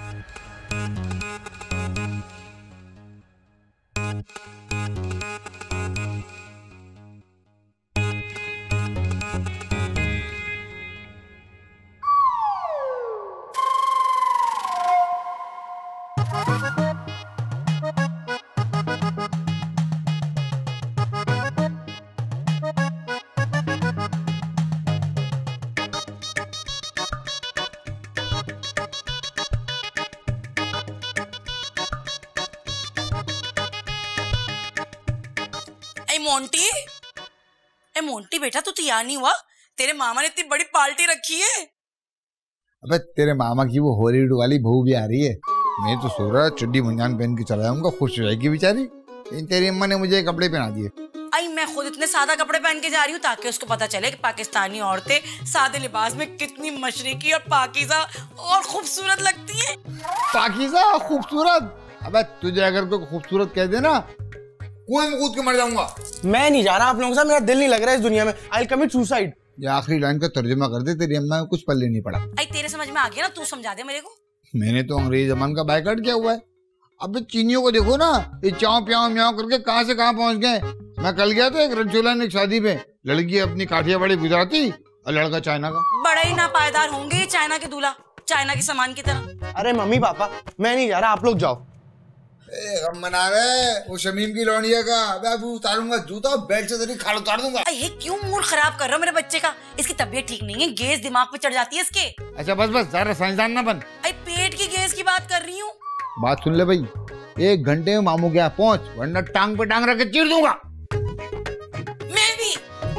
मोंटी, ए मोंटी बेटा तू तैयार नहीं हुआ? तेरे मामा ने इतनी बड़ी पार्टी रखी है। अबे तेरे मामा की वो हॉलीवुड वाली बहू भी आ रही है। मैं तो सो रहा चड्डी मुंजान पहन के चला जाऊंगा, खुश हो जाएगी बेचारी। इन तेरी अम्मा ने मुझे कपड़े पहना दिए। आई मैं खुद इतने सादा कपड़े पहन के जा रही हूँ ताकि उसको पता चले कि पाकिस्तानी औरतें सादे लिबास में कितनी मशरकी और पाकीज़ा और खूबसूरत लगती हैं। पाकीज़ा खूबसूरत? अबे तुझे अगर कोई खूबसूरत कह देना, कुएं में कूद के मर जाऊंगा। मैं नहीं जा रहा आप लोगों के साथ, मेरा दिल नहीं लग रहा है इस दुनिया में। I commit suicide. ये आखिरी लाइन का तर्जुमा कर दे, तेरी अम्मा कुछ पल्ले नहीं पड़ा। आई तेरे समझ में आ गया ना, तू समझा दे मेरे को। मैंने तो अंग्रेज जमान का बायकॉट किया हुआ है। अब चीनियों को देखो ना, ये चाव प्याव म्याव करके कहां से कहां पहुंच गए। मैं कल गया था एक रजोलान एक शादी पे, लड़की अपनी काठियावाड़ी गुजराती और लड़का चाइना का। बड़ा ही नापायदार होंगे चाइना के दूल्हा, चाइना के सामान की तरह। अरे मम्मी पापा मैं नहीं जा रहा, आप लोग जाओ। हम मना रहे वो शमीम की लौंडिया का। अबे उतारूंगा जूता, बेल्ट से तेरी खाल उतार दूंगा। ये क्यों मूड खराब कर रहा हो मेरे बच्चे का? इसकी तबीयत ठीक नहीं है, गैस दिमाग पे चढ़ जाती है इसके। अच्छा बस बस, ज्यादा साइंसदान ना बन। आई पेट की गैस की बात कर रही हूँ। बात सुन ले भाई, एक घंटे में मामू के यहाँ पहुँच, वरना टांग पे टांग रख के चीर दूंगा। मैं भी।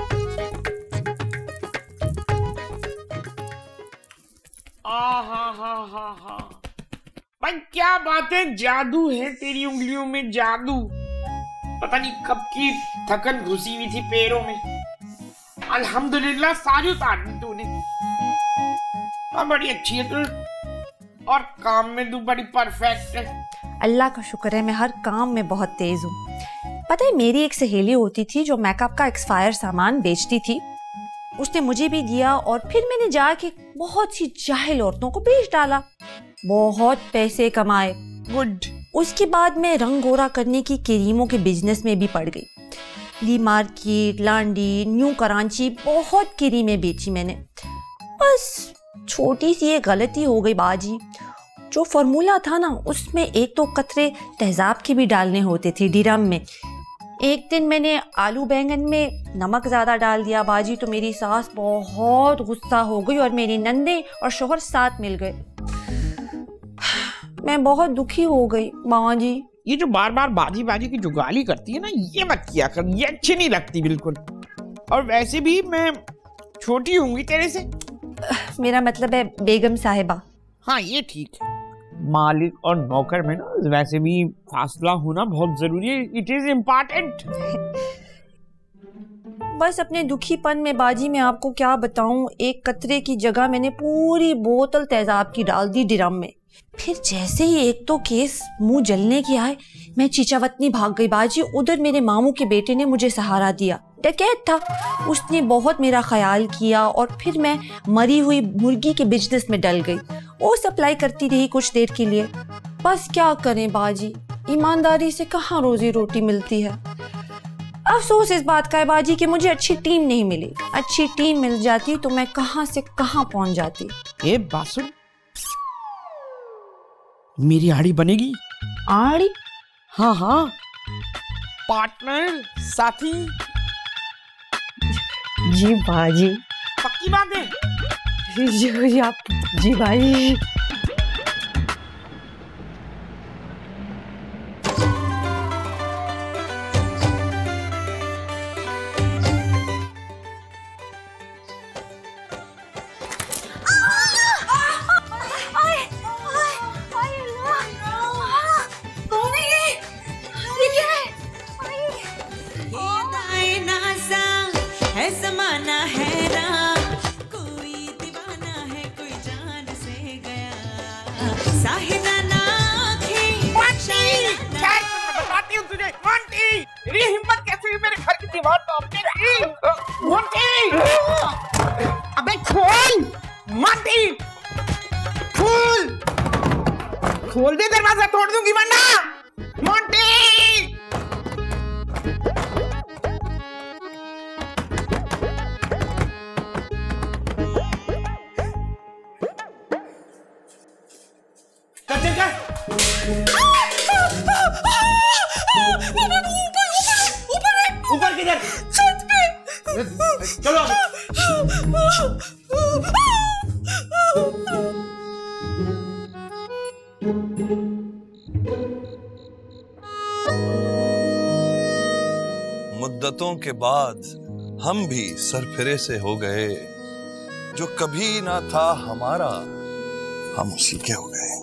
आ हा हा हा हा भाई, क्या बात है, जादू है तेरी उंगलियों में, जादू। पता नहीं कब की थकन घुसी हुई थी पैरों में, अल्हम्दुलिल्लाह सारी उतार दी तूने। अब बड़ी अच्छी है तू, और काम में तू बड़ी परफेक्ट है। अल्लाह का शुक्र है, मैं हर काम में बहुत तेज हूँ। पता है मेरी एक सहेली होती थी जो मेकअप का एक्सपायर सामान बेचती थी। उसने मुझे भी दिया और फिर मैंने जाके बहुत सी जाहिल औरतों को बेच डाला, बहुत पैसे कमाए। गुड। उसके बाद मैं रंग गोरा करने की क्रीमों के बिजनेस में भी पड़ गई। ली मार्केट, लांडी, न्यू कराची, बहुत क्रीमें बेची मैंने। बस छोटी सी एक गलती हो गई बाजी। जो फार्मूला था ना, उसमें एक तो कतरे तेजाब के भी डालने होते थे ड्रम में। एक दिन मैंने आलू बैंगन में नमक ज़्यादा डाल दिया बाजी, तो मेरी सास बहुत गुस्सा हो गई और मेरी नंदे और शोहर साथ मिल गए। मैं बहुत दुखी हो गई माँ जी। ये जो बार बार बाजी बाजी की जुगाली करती है ना, ये मत किया कर, ये अच्छी नहीं लगती बिल्कुल। और वैसे भी मैं छोटी होंगी तेरे से। मेरा मतलब है बेगम साहिबा। हाँ ये ठीक है, मालिक और नौकर में ना वैसे भी फासला होना बहुत जरूरी है, इट इज इम्पोर्टेंट। बस अपने दुखीपन में बाजी मैं आपको क्या बताऊं, एक कतरे की जगह मैंने पूरी बोतल तेजाब की डाल दी ड्रम में। फिर जैसे ही एक तो केस मुंह जलने की आए, मैं चीचावतनी भाग गई बाजी। उधर मेरे मामू के बेटे ने मुझे सहारा दिया, डकैत था, उसने बहुत मेरा ख्याल किया और फिर मैं मरी हुई मुर्गी के बिजनेस में डल गई। वो सप्लाई करती रही कुछ देर के लिए। बस क्या करें बाजी, ईमानदारी से कहाँ रोजी रोटी मिलती है। अफसोस इस बात का है बाजी कि मुझे अच्छी टीम नहीं मिली। अच्छी टीम मिल जाती तो मैं कहाँ से कहाँ पहुँच जाती। ए बासुन, मेरी आड़ी बनेगी। आड़ी? हाँ हाँ। पार्टनर, साथी। जी बाजी। पक्की बात है? जी, जी आप जी भाई। अबे खोल मोंटी, खोल खोल दे, दरवाजा तोड़ दूंगी वरना। मोंटी कर कर ऊपर किधर? छत पे। चलो मुद्दतों के बाद हम भी सरफिरे से हो गए, जो कभी ना था हमारा हम उसी के हो गए।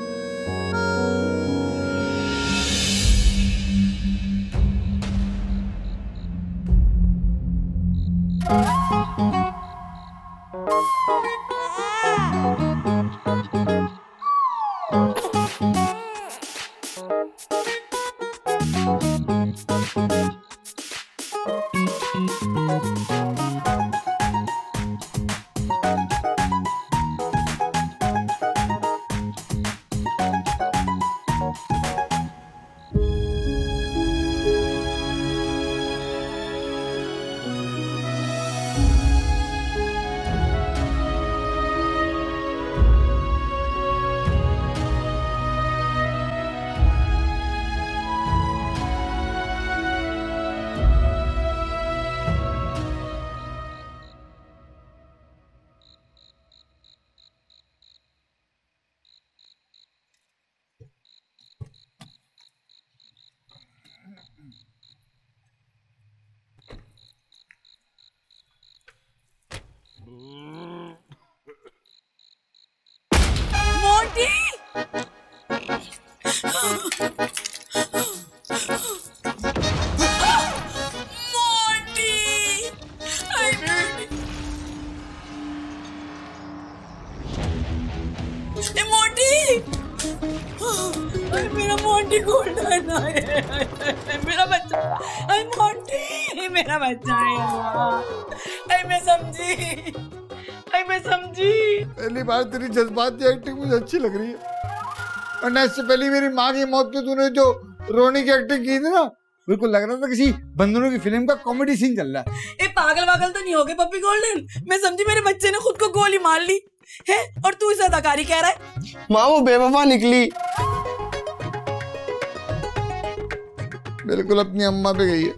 मेरा मोंटी गोल्डन है, मेरा बच्चा, अरे मोंटी मेरा बच्चा है, मैं समझी, मैं समझी। पहली बार तेरी जज्बाती एक्टिंग मुझे अच्छी लग रही है, वरना इससे पहले मेरी माँ की मौत पे तूने जो रोने की एक्टिंग की थी ना, बिल्कुल लग रहा था किसी बंदरों की फिल्म का कॉमेडी सीन चल रहा है। ए पागल पागल तो नहीं हो गए पप्पी गोल्डन? मैं समझी मेरे बच्चे ने खुद को गोली मार ली है और तू इसे अदाकारी कह रहा है। माँ वो बेवफा निकली। बिल्कुल अपनी अम्मा पे गई है।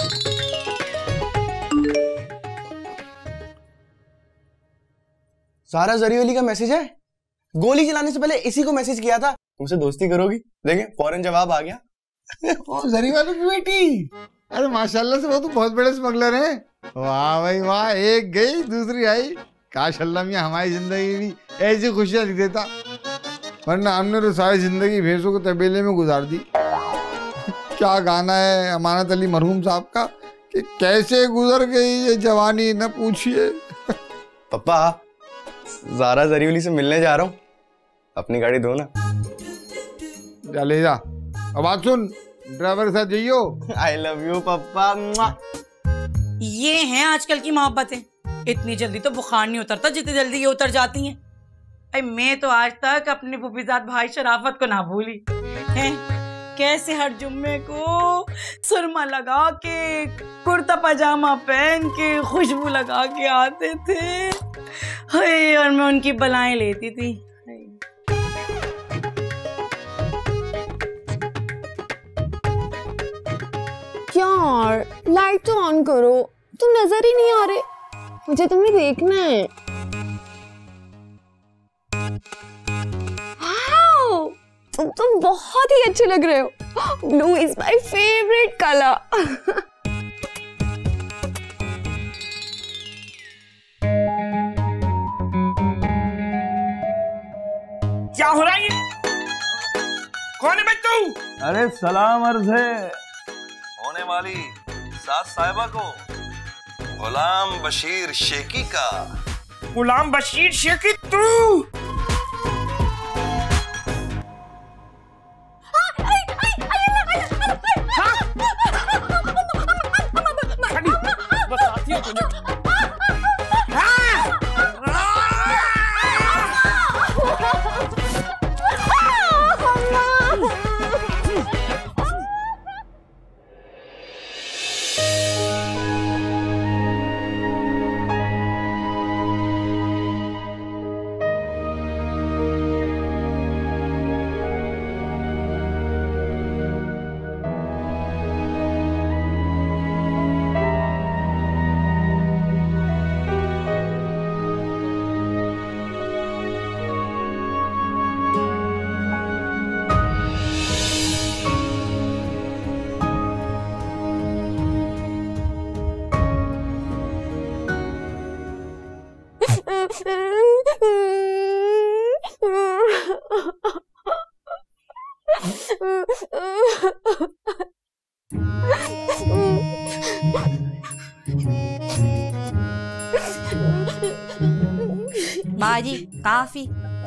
सारा जरियोली का मैसेज है। गोली चलाने से पहले इसी को मैसेज किया था, तुमसे दोस्ती करोगी? देखें फौरन जवाब आ गया। ओ जरी वालों की बेटी, अरे माशाल्लाह से वो तो बहुत बड़े स्मगलर हैं। वाह भाई वाह, एक गई दूसरी आई। काश अल्लाह मियां हमारी जिंदगी भी ऐसी खुशियां लिख देता, वरना हमने तो सारी जिंदगी भैंसों को तबेले में गुजार दी। क्या गाना है अमानत अली मरहूम साहब का कि कैसे गुजर गई ये जवानी न पूछिए। पापा ज़ारा जरीवली से मिलने जा रहा हूँ, अपनी गाड़ी दो ना। जा ले जा। अब बात सुन, ड्राइवर के साथ जाइयो। आई लव यू पापा। ये हैं आजकल की मोहब्बतें, इतनी जल्दी तो बुखार नहीं उतरता जितनी जल्दी ये उतर जाती हैं। अरे मैं तो आज तक अपने फूफीजाद भाई शराफत को ना भूली हैं, कैसे हर जुम्मे को सुरमा लगा के कुर्ता पजामा पहन के खुशबू लगा के आते थे, हाय, और मैं उनकी बलाएं लेती थी। यार लाइट तो ऑन करो, तुम नजर ही नहीं आ रहे, मुझे तुम्हें देखना है। वाओ, तुम तुम बहुत ही अच्छे लग रहे हो। Blue is my favourite colour. क्या हो रहा है? कौन है बच्चू? अरे सलाम अर्ज है होने वाली सास साहिबा को, गुलाम बशीर शेखी का। गुलाम बशीर शेखी तू? बाजी काफी।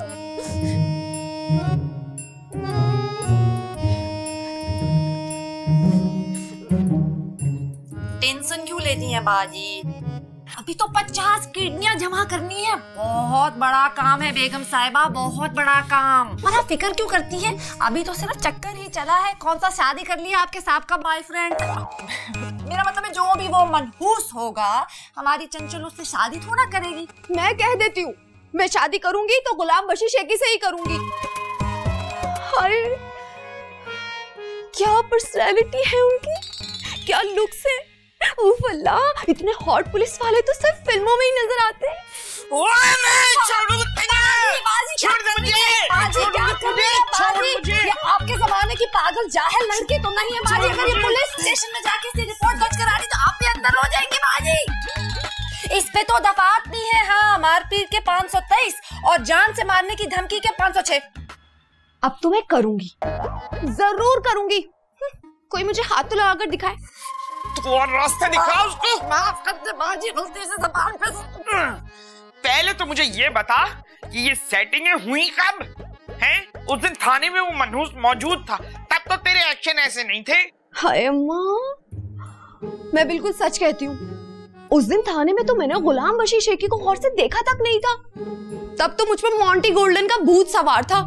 टेंशन क्यों लेती हैं बाजी? अभी तो पचास किडनियां जमा करनी है, बहुत बड़ा काम है बेगम साहिबा, बहुत बड़ा काम। और आप फिक्र क्यों करती हैं? अभी तो सिर्फ चक्कर ही चला है, कौन सा शादी कर लिया आपके साहब का बॉयफ्रेंड। मेरा मतलब है जो भी वो मनहूस होगा, हमारी चंचल उससे शादी थोड़ा करेगी। मैं कह देती हूँ, मैं शादी करूंगी तो गुलाम बशीर शेखी से ही करूंगी। हाय, क्या पर्सनैलिटी है उनकी, क्या लुक्स है। उफ अल्लाह, इतने हॉट पुलिस वाले तो सिर्फ फिल्मों में ही नजर आते हैं। ओए मैं छोड़ मुझे। ये आपके जमाने की पागल जाहिल लड़की तो नहीं है बाजी। अगर ये पुलिस स्टेशन में जाके इसकी रिपोर्ट दर्ज करा दी तो आप भी अंदर हो जाएंगे बाजी। इस पे तो दफात नहीं है। हाँ, मारपीट के पाँच सौ तेईस और जान से मारने की धमकी के पाँच सौ छह। अब तो मैं करूंगी, जरूर करूंगी। कोई मुझे हाथ तो लगाकर दिखाए। तो रास्ता दिखा उसको। माफ कर दे बाजी, गलती से ज़बान पे। पहले तो मुझे ये बता कि ये सेटिंगें हुई कब हैं? उस दिन थाने में वो मनहूस मौजूद था, तब तो तेरे एक्शन ऐसे नहीं थे। हाय अम्मा, मैं बिल्कुल सच कहती हूँ, उस दिन थाने में तो मैंने गुलाम बशीर शेखी को गौर से देखा तक नहीं था। तब तो मुझ पर मॉन्टी गोल्डन का भूत सवार था।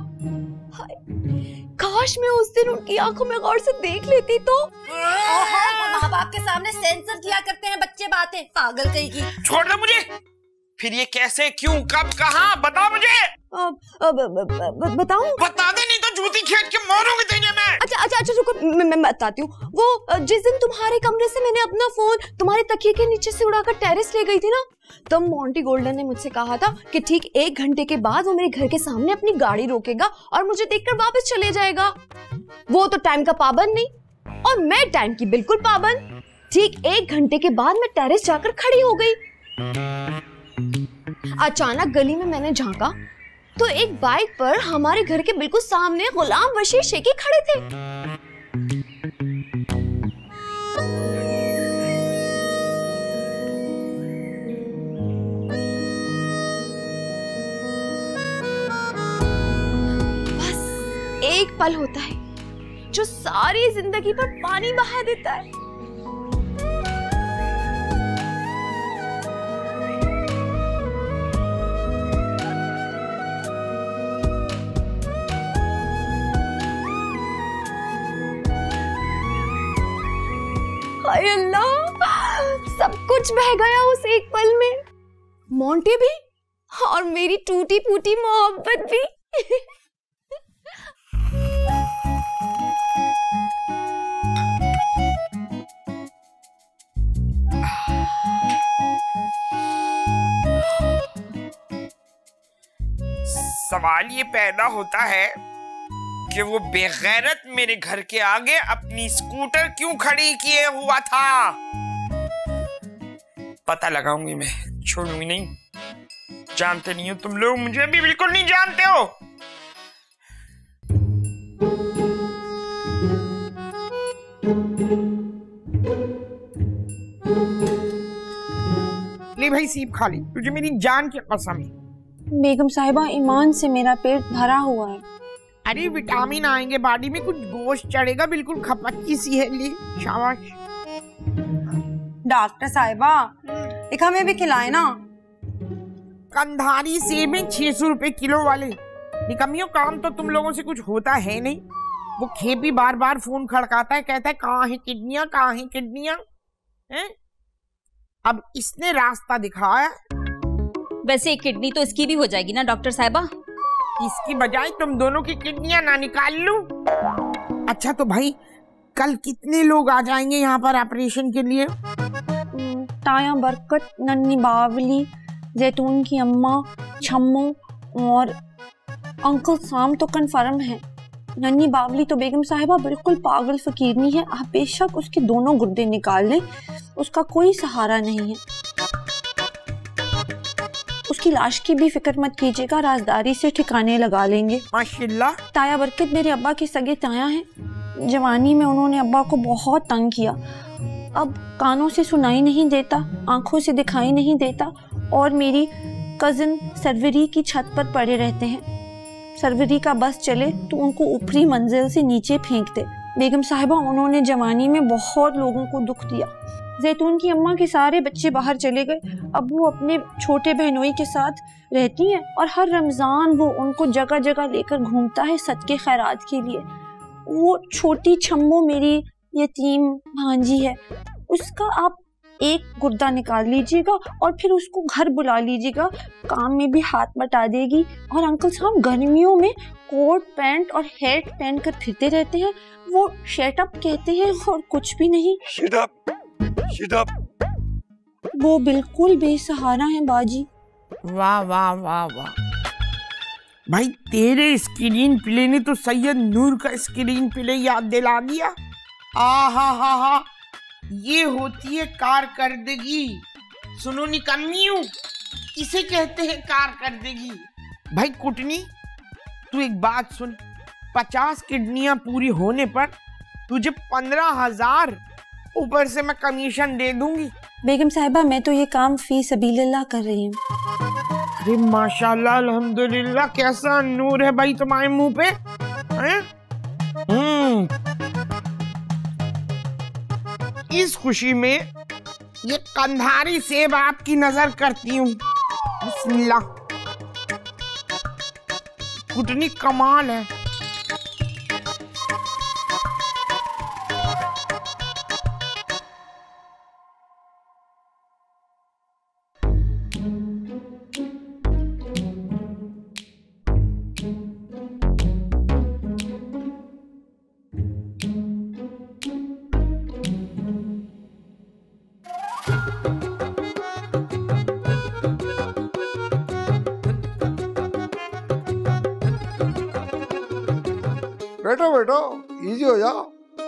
काश मैं उस दिन उनकी आंखों में गौर से देख लेती तो। माँ बाप के सामने सेंसर किया करते हैं बच्चे बातें, पागल कहीं की। छोड़ दे मुझे। फिर ये कैसे, क्यों, कब, कहाँ, बता मुझे। अब, अब, अब, अब, बताऊं? बता दे, नहीं तो जूती खेत के मारूंगी तुझे मैं। अच्छा अच्छा अच्छा रुको, मैं, मैं बताती हूँ। वो जिस दिन तुम्हारे कमरे से मैंने अपना फोन तुम्हारे तकिए के नीचे से उड़ाकर टेरेस ले गई थी ना, तब मॉन्टी गोल्डन ने मुझसे कहा था कि ठीक एक घंटे के बाद वो मेरे घर के सामने अपनी गाड़ी रोकेगा और मुझे देखकर वापस चले जाएगा। वो तो टाइम का पाबंद नहीं और मैं टाइम की बिल्कुल पाबंद। ठीक एक घंटे के बाद मैं टेरेस जाकर खड़ी हो गई। अचानक गली में मैंने झांका तो एक बाइक पर हमारे घर के बिल्कुल सामने गुलाम बशीर शेखी खड़े थे। बस एक पल होता है जो सारी जिंदगी पर पानी बहा देता है। हाय अल्लाह, सब कुछ बह गया उस एक पल में। मोंटी भी और मेरी टूटी फूटी मोहब्बत भी। सवाल ये पैदा होता है कि वो बेगैरत मेरे घर के आगे अपनी स्कूटर क्यों खड़ी किए हुआ था। पता लगाऊंगी मैं, छोड़ूंगी नहीं। जानते नहीं हो तुम लोग, मुझे भी बिल्कुल नहीं जानते हो। ले भाई सीप खा ली, तुझे मेरी जान की कसम है। बेगम साहिबा, ईमान से मेरा पेट भरा हुआ है। अरे विटामिन आएंगे बॉडी में, कुछ गोश्त चढ़ेगा, बिल्कुल खपत सी है। ली शाबाश। डॉक्टर साहिबा, एक हमें भी खिलाए ना। कंधारी सेब में छह सौ रुपए किलो वाले। निकमियों, काम तो तुम लोगों से कुछ होता है नहीं। वो खेपी बार बार फोन खड़काता है, कहता है कहाँ है किडनियां, कहाँ है किडनियां। हैं? अब इसने रास्ता दिखाया। वैसे एक किडनी तो इसकी भी हो जाएगी ना डॉक्टर साहिबा। इसकी बजाय तुम दोनों की किडनियां ना निकाल लूं। अच्छा तो भाई कल कितने लोग आ जाएंगे यहाँ पर ऑपरेशन के लिए? ताया बरकत, नन्नी बावली, जैतून की अम्मा, छम्मो और अंकल साम तो कंफर्म है। नन्नी बावली तो बेगम साहिबा बिल्कुल पागल फकीरनी है। आप बेशक उसके दोनों गुर्दे निकाल लें, उसका कोई सहारा नहीं है। उसकी लाश की भी फिक्र मत कीजिएगा, राजदारी से ठिकाने लगा लेंगे माशाल्लाह। ताया बरकत मेरे अब्बा के सगे ताया हैं। जवानी में उन्होंने अब्बा को बहुत तंग किया। अब कानों से सुनाई नहीं देता, आंखों से दिखाई नहीं देता और मेरी कजिन सरवरी की छत पर पड़े रहते हैं। सरवरी का बस चले तो उनको ऊपरी मंजिल से नीचे फेंक दे। बेगम साहिबा, उन्होंने जवानी में बहुत लोगों को दुख दिया। जैतून की अम्मा के सारे बच्चे बाहर चले गए, अब वो अपने छोटे बहनोई के साथ रहती हैं और हर रमज़ान वो उनको जगह जगह लेकर घूमता है सदके खैरात के लिए। वो छोटी छम्मो मेरी यतीम भांजी है, उसका आप एक गुर्दा निकाल लीजिएगा और फिर उसको घर बुला लीजिएगा, काम में भी हाथ बटा देगी। और अंकल साहब गर्मियों में कोट पैंट और हेट पहन कर फिरते रहते हैं, वो शट कहते हैं और कुछ भी नहीं। Shut up. Shut up. वो बिल्कुल बेसहारा हैं बाजी। वाह वाह वाह वाह भाई, तेरे स्क्रीन प्ले ने तो सैयद नूर का स्क्रीन प्ले याद दिला दिया। आ हा हा हा, ये होती है कारकर्दगी। सुनो निकम्मियों, इसे कहते हैं कारकर्दगी। भाई कुटनी, तू एक बात सुन, पचास किडनियां पूरी होने पर तुझे पंद्रह हजार ऊपर से मैं कमीशन दे दूंगी। बेगम साहिबा, मैं तो ये काम फी सबीलिल्लाह कर रही हूँ। अरे माशाल्लाह, अल्हम्दुलिल्लाह, कैसा नूर है भाई तुम्हारे मुंह पे। हैं? हम्म, इस खुशी में ये कंधारी सेब आपकी नजर करती हूँ। बिस्मिल्लाह। कुटनी कमाल है। बैठो बैठो, इजी हो जाओ।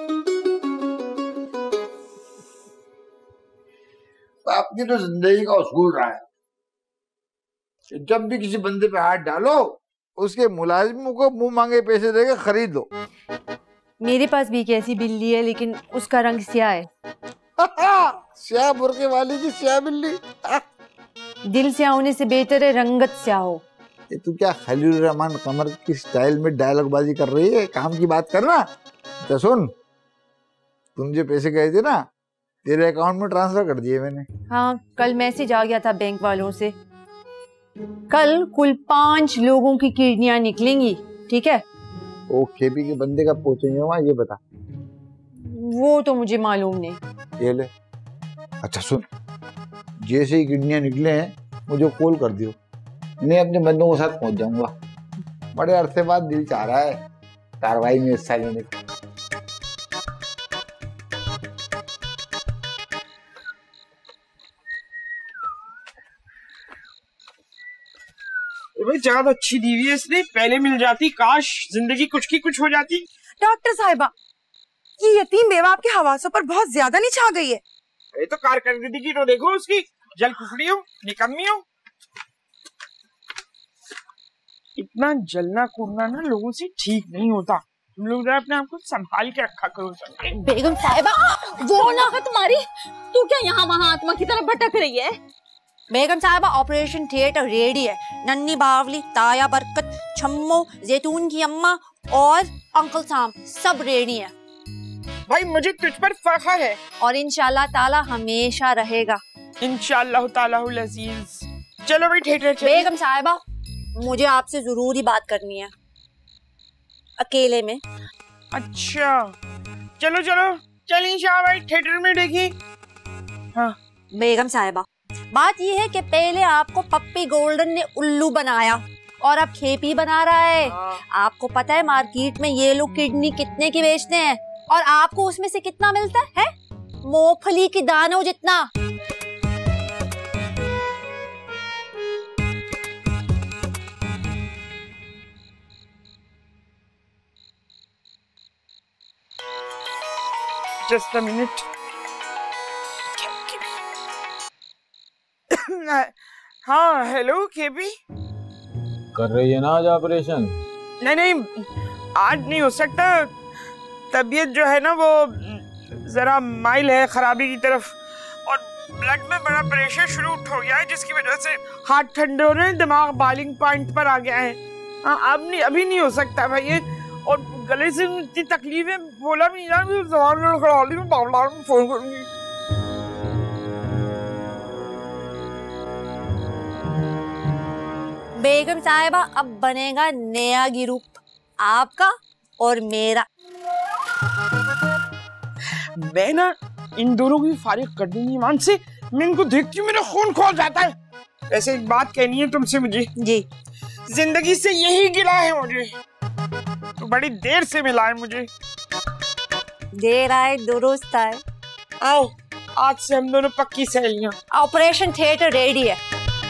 आपकी तो जिंदगी का उसूल रहा है, जब भी किसी बंदे पे हाथ डालो उसके मुलाजिमों को मुंह मांगे पैसे देके खरीद लो। मेरे पास भी एक ऐसी बिल्ली है, लेकिन उसका रंग स्याह है। स्याह बुरके वाली की स्याह बिल्ली। दिल स्याह होने से बेहतर है रंगत स्याह हो। ये तू क्या खलील रहमान कमर की स्टाइल में डायलॉग बाजी कर रही है? काम की बात करना। तो सुन, तुम जो पैसे गए थे ना, तेरे अकाउंट में ट्रांसफर कर दिए मैंने। हाँ, कल मैसेज आ गया था बैंक वालों से। कल कुल पांच लोगों की किडनियां निकलेंगी, ठीक है? ओ खेपी के बंदे का पहुंचेंगे वहाँ, ये बता। वो तो मुझे मालूम नहीं। ये ले। अच्छा सुन, जैसे ही किडनियां निकले हैं मुझे कॉल कर दियो, मैं अपने बंदों के साथ पहुंच जाऊंगा। बड़े अरसे बाद दिल चाह रहा है कार्रवाई में हिस्सा लेने का। भाई जगह तो अच्छी दी हुई है इसने, पहले मिल जाती, काश जिंदगी कुछ की कुछ हो जाती। डॉक्टर साहिबा, ये यतीम बेवा आपके हवासों पर बहुत ज्यादा नहीं छा गई है? ये तो कारकर्दगी तो देखो उसकी, जल कुकड़ी हो, निकम्मी हो। इतना जलना कूदना ना लोगों से ठीक नहीं होता, तुम लोग जरा अपने आप को संभाल के रखा करो। बेगम साहिबा, वो ना तुम्हारी, तू क्या यहाँ वहाँ आत्मा की तरफ भटक रही है? बेगम साहिबा, ऑपरेशन थिएटर रेडी है। नन्नी बावली, ताया बरकत, छम्मो, जैतून की अम्मा और अंकल साम सब रेडी है। भाई मुझे तुझ पर फख्र है और इंशाल्लाह ताला हमेशा रहेगा। इंशाल्लाह ताला अज़ीज। चलो भाई थिएटर चलो। बेगम साहिबा, मुझे आपसे जरूरी बात करनी है, अकेले में। अच्छा चलो चलो चलिए शाह भाई, थिएटर में देखिए। हाँ बेगम साहिबा, बात ये है कि पहले आपको पप्पी गोल्डन ने उल्लू बनाया और अब खेपी बना रहा है। आपको पता है मार्केट में ये लोग किडनी कितने की बेचते हैं और आपको उसमें से कितना मिलता है? मूंगफली की दानों जितना। Just a minute. हाँ हेलो केबी। कर रही है ना आज ऑपरेशन? नहीं नहीं आज नहीं हो सकता, तबीयत जो है ना वो जरा माइल है खराबी की तरफ और ब्लड में बड़ा प्रेशर शुरू हो गया है, जिसकी वजह से हाथ ठंडे हो रहे हैं, दिमाग बॉइलिंग पॉइंट पर आ गया है। हाँ अब नहीं, अभी नहीं हो सकता भाई ये, और गले से इतनी तकलीफ है, बोला भी नहीं फोन करूंगी। बेगम साहिबा, अब बनेगा नया ग्रुप आपका और मेरा। मैं ना इन दोनों की फारिग कर दूंगी ईमान से, मैं इनको देखती हूँ मेरा खून खौल जाता है। ऐसे एक बात कहनी है तुमसे मुझे। जी। जिंदगी से यही गिला है मुझे, तो बड़ी देर से मिला है मुझे। देर आए दुरुस्त आए। आओ आज से हम दोनों पक्की सहेलियां। ऑपरेशन थिएटर रेडी है।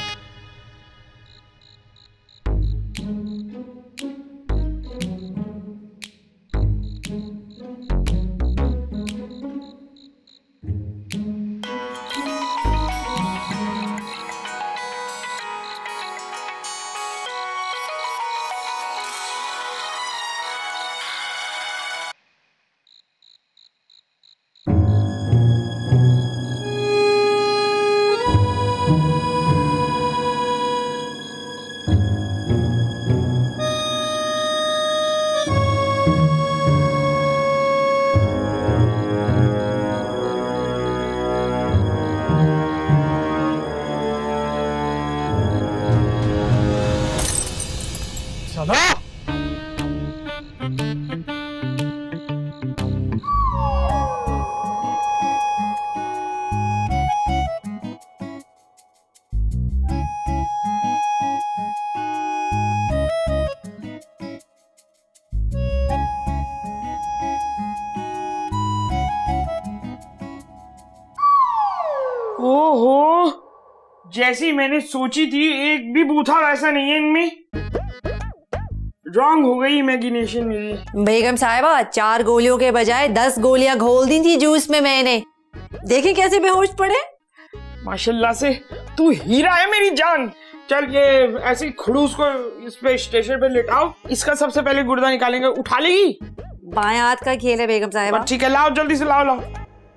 ओहो, जैसी मैंने सोची थी एक भी बूथा वैसा नहीं है इनमें। रॉन्ग हो गई इमेजिनेशन मेरी। बेगम साहिबा, चार गोलियों के बजाय दस गोलियां घोल दी थी जूस में मैंने, देखी कैसे बेहोश पड़े। माशाल्लाह से तू हीरा है मेरी जान। चल ये ऐसे खड़ूस को इस पे स्टेशन पे लेटाओ, इसका सबसे पहले गुर्दा निकालेंगे। उठा लेगी? बाएं हाथ का खेल है बेगम साहिबा। ठीक है लाओ जल्दी से लाओ लाओ।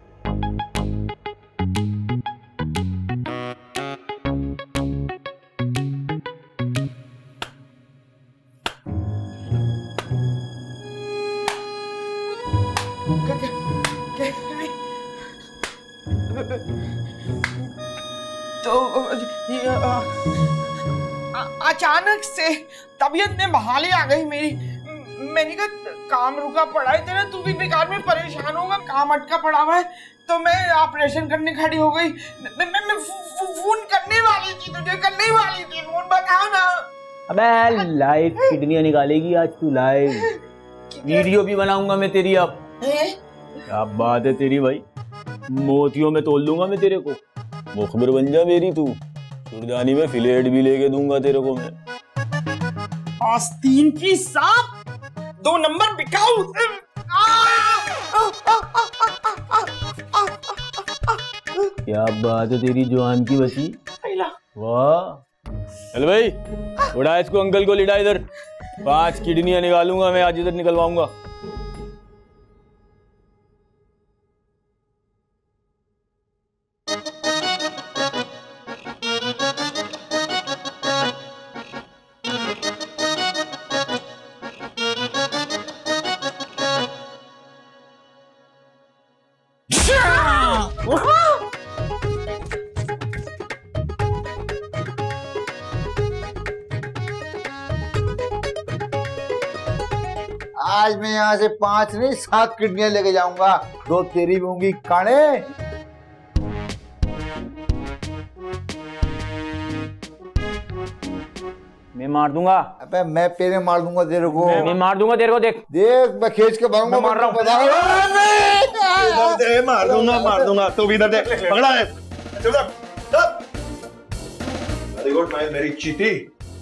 तो अचानक से तबीयत में बहाली आ गई मेरी। मैंने कहा काम रुका पड़ा है तेरा, तू भी बेकार में परेशान होगा, काम अटका पड़ा हुआ है, तो मैं ऑपरेशन करने खड़ी हो गई। मैं मैं, मैं फोन करने वाली थी तुझे, करने वाली थी फोन, बताओ ना। अबे लाइव किडनियां निकालेगी आज तू, लाइव वीडियो भी बनाऊंगा मैं तेरी। अब क्या बात है तेरी भाई, मोतियों में तोल दूंगा मैं तेरे को, मुखबिर बन जा मेरी तू। सुरजानी में फिलेट भी लेके दूंगा तेरे को मैं। आस्तीन की सांप, दो नंबर बिकाऊ। क्या बात है तेरी जवान की बसी, वाह। चल भाई उड़ा इसको, अंकल को लिटा इधर, पांच किडनियां निकालूंगा मैं आज, इधर निकलवाऊंगा। आज मैं यहाँ से पांच नहीं सात किडनियां लेके जाऊंगा, दो तेरी भी होंगी काने। मैं मार दूंगा। अबे मैं पहले मार दूंगा तेरे को। मैं, मैं मार दूंगा तेरे को, देख देख मैं खींच के मारूंगा। मार रहा हूँ। मार दूंगा मार दूंगा तू भी इधर देख, पकड़ा है। वेरी गुड मेरी चीटी,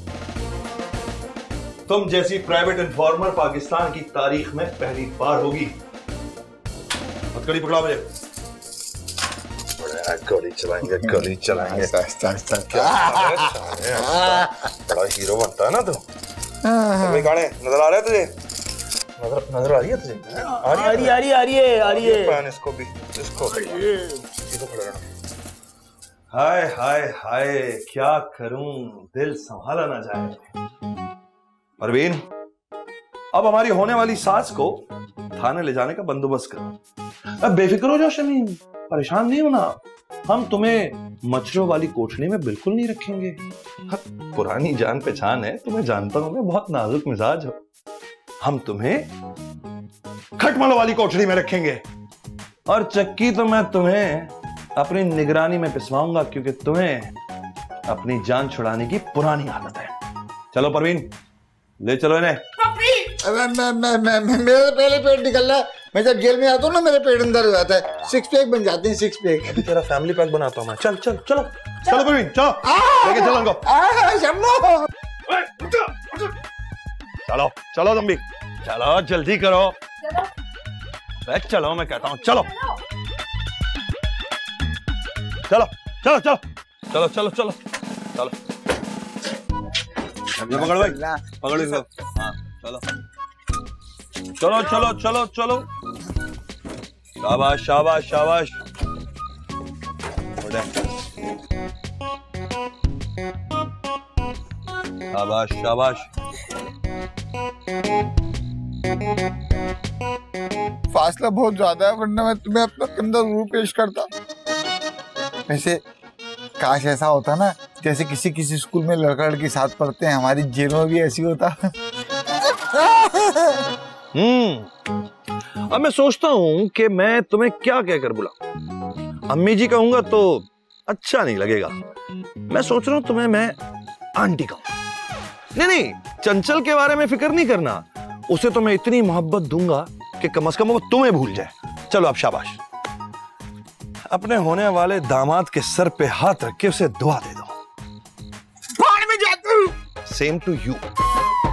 तुम जैसी प्राइवेट इन्फॉर्मर पाकिस्तान की तारीख में पहली बार होगी। हथकड़ी पकड़ा मुझे। गोली चलाएंगे गोली चलाएंगे। बड़ा हीरो बनता है ना तू। अभी गाने नजर आ रहे हैं तुझे? नजर नजर आ रही है तुझे? आ रही आ रही आ रही आ रही है आ रही है। पहन इसको भी, इसको सीधा खड़ा रहना। हाय हाय हाय क्या करूं, दिल संभाला ना जाए। परवीन, अब हमारी होने वाली सास को थाने ले जाने का बंदोबस्त करो। अब बेफिक्र हो जाओ शमीम, परेशान नहीं होना। हम तुम्हें मच्छरों वाली कोठरी में बिल्कुल नहीं रखेंगे। पुरानी जान पहचान है, तुम्हें जानता हूं मैं, बहुत नाजुक मिजाज हो। हम तुम्हें खटमल वाली कोठरी में रखेंगे और चक्की तो मैं तुम्हें अपनी निगरानी में पिसवाऊंगा, क्योंकि तुम्हें अपनी जान छुड़ाने की पुरानी आदत है। चलो परवीन ले चलो इन्हें। मैं मैं मैं मैं मैं मेरा पहले पेट निकल रहा है। मैं जब जेल में आता हूँ ना मेरे पेट अंदर हो जाता है, सिक्स पैक बन जाते हैं, सिक्स पैक। तेरा फैमिली पैक बनाता हूँ मैं। चल चल चलो चलो परवीन चलो, लेके चलो इनको। चलो चलो तुम भी चलो, जल्दी करो। बैठ चलो मैं कहता हूँ, चलो चलो चलो चलो चलो चलो चलो चलो ये पकड़ भाई, पकड़ इसको। हाँ चलो चलो चलो चलो चलो, शाबाश शाबाश शाबाश। शाबाश शाबाश। फासला बहुत ज्यादा है, वरना मैं तुम्हें अपना कंधा जरूर पेश करता। वैसे काश ऐसा होता ना, जैसे किसी किसी स्कूल में लड़का लड़की साथ पढ़ते हैं, हमारी जेल में भी ऐसी होता। हम्म अब मैं सोचता हूं कि मैं तुम्हें क्या कहकर बुलाऊं। अम्मी जी कहूंगा तो अच्छा नहीं लगेगा। मैं सोच रहा हूं तुम्हें मैं आंटी कहूं। नहीं नहीं, चंचल के बारे में फिक्र नहीं करना, उसे तो मैं इतनी मोहब्बत दूंगा कि कम से कम वो तुम्हें भूल जाए। चलो अब शाबाश, अपने होने वाले दामाद के सर पे हाथ रख के उसे दुआ दे दो। भाड़ में जाता हूं। Same to you.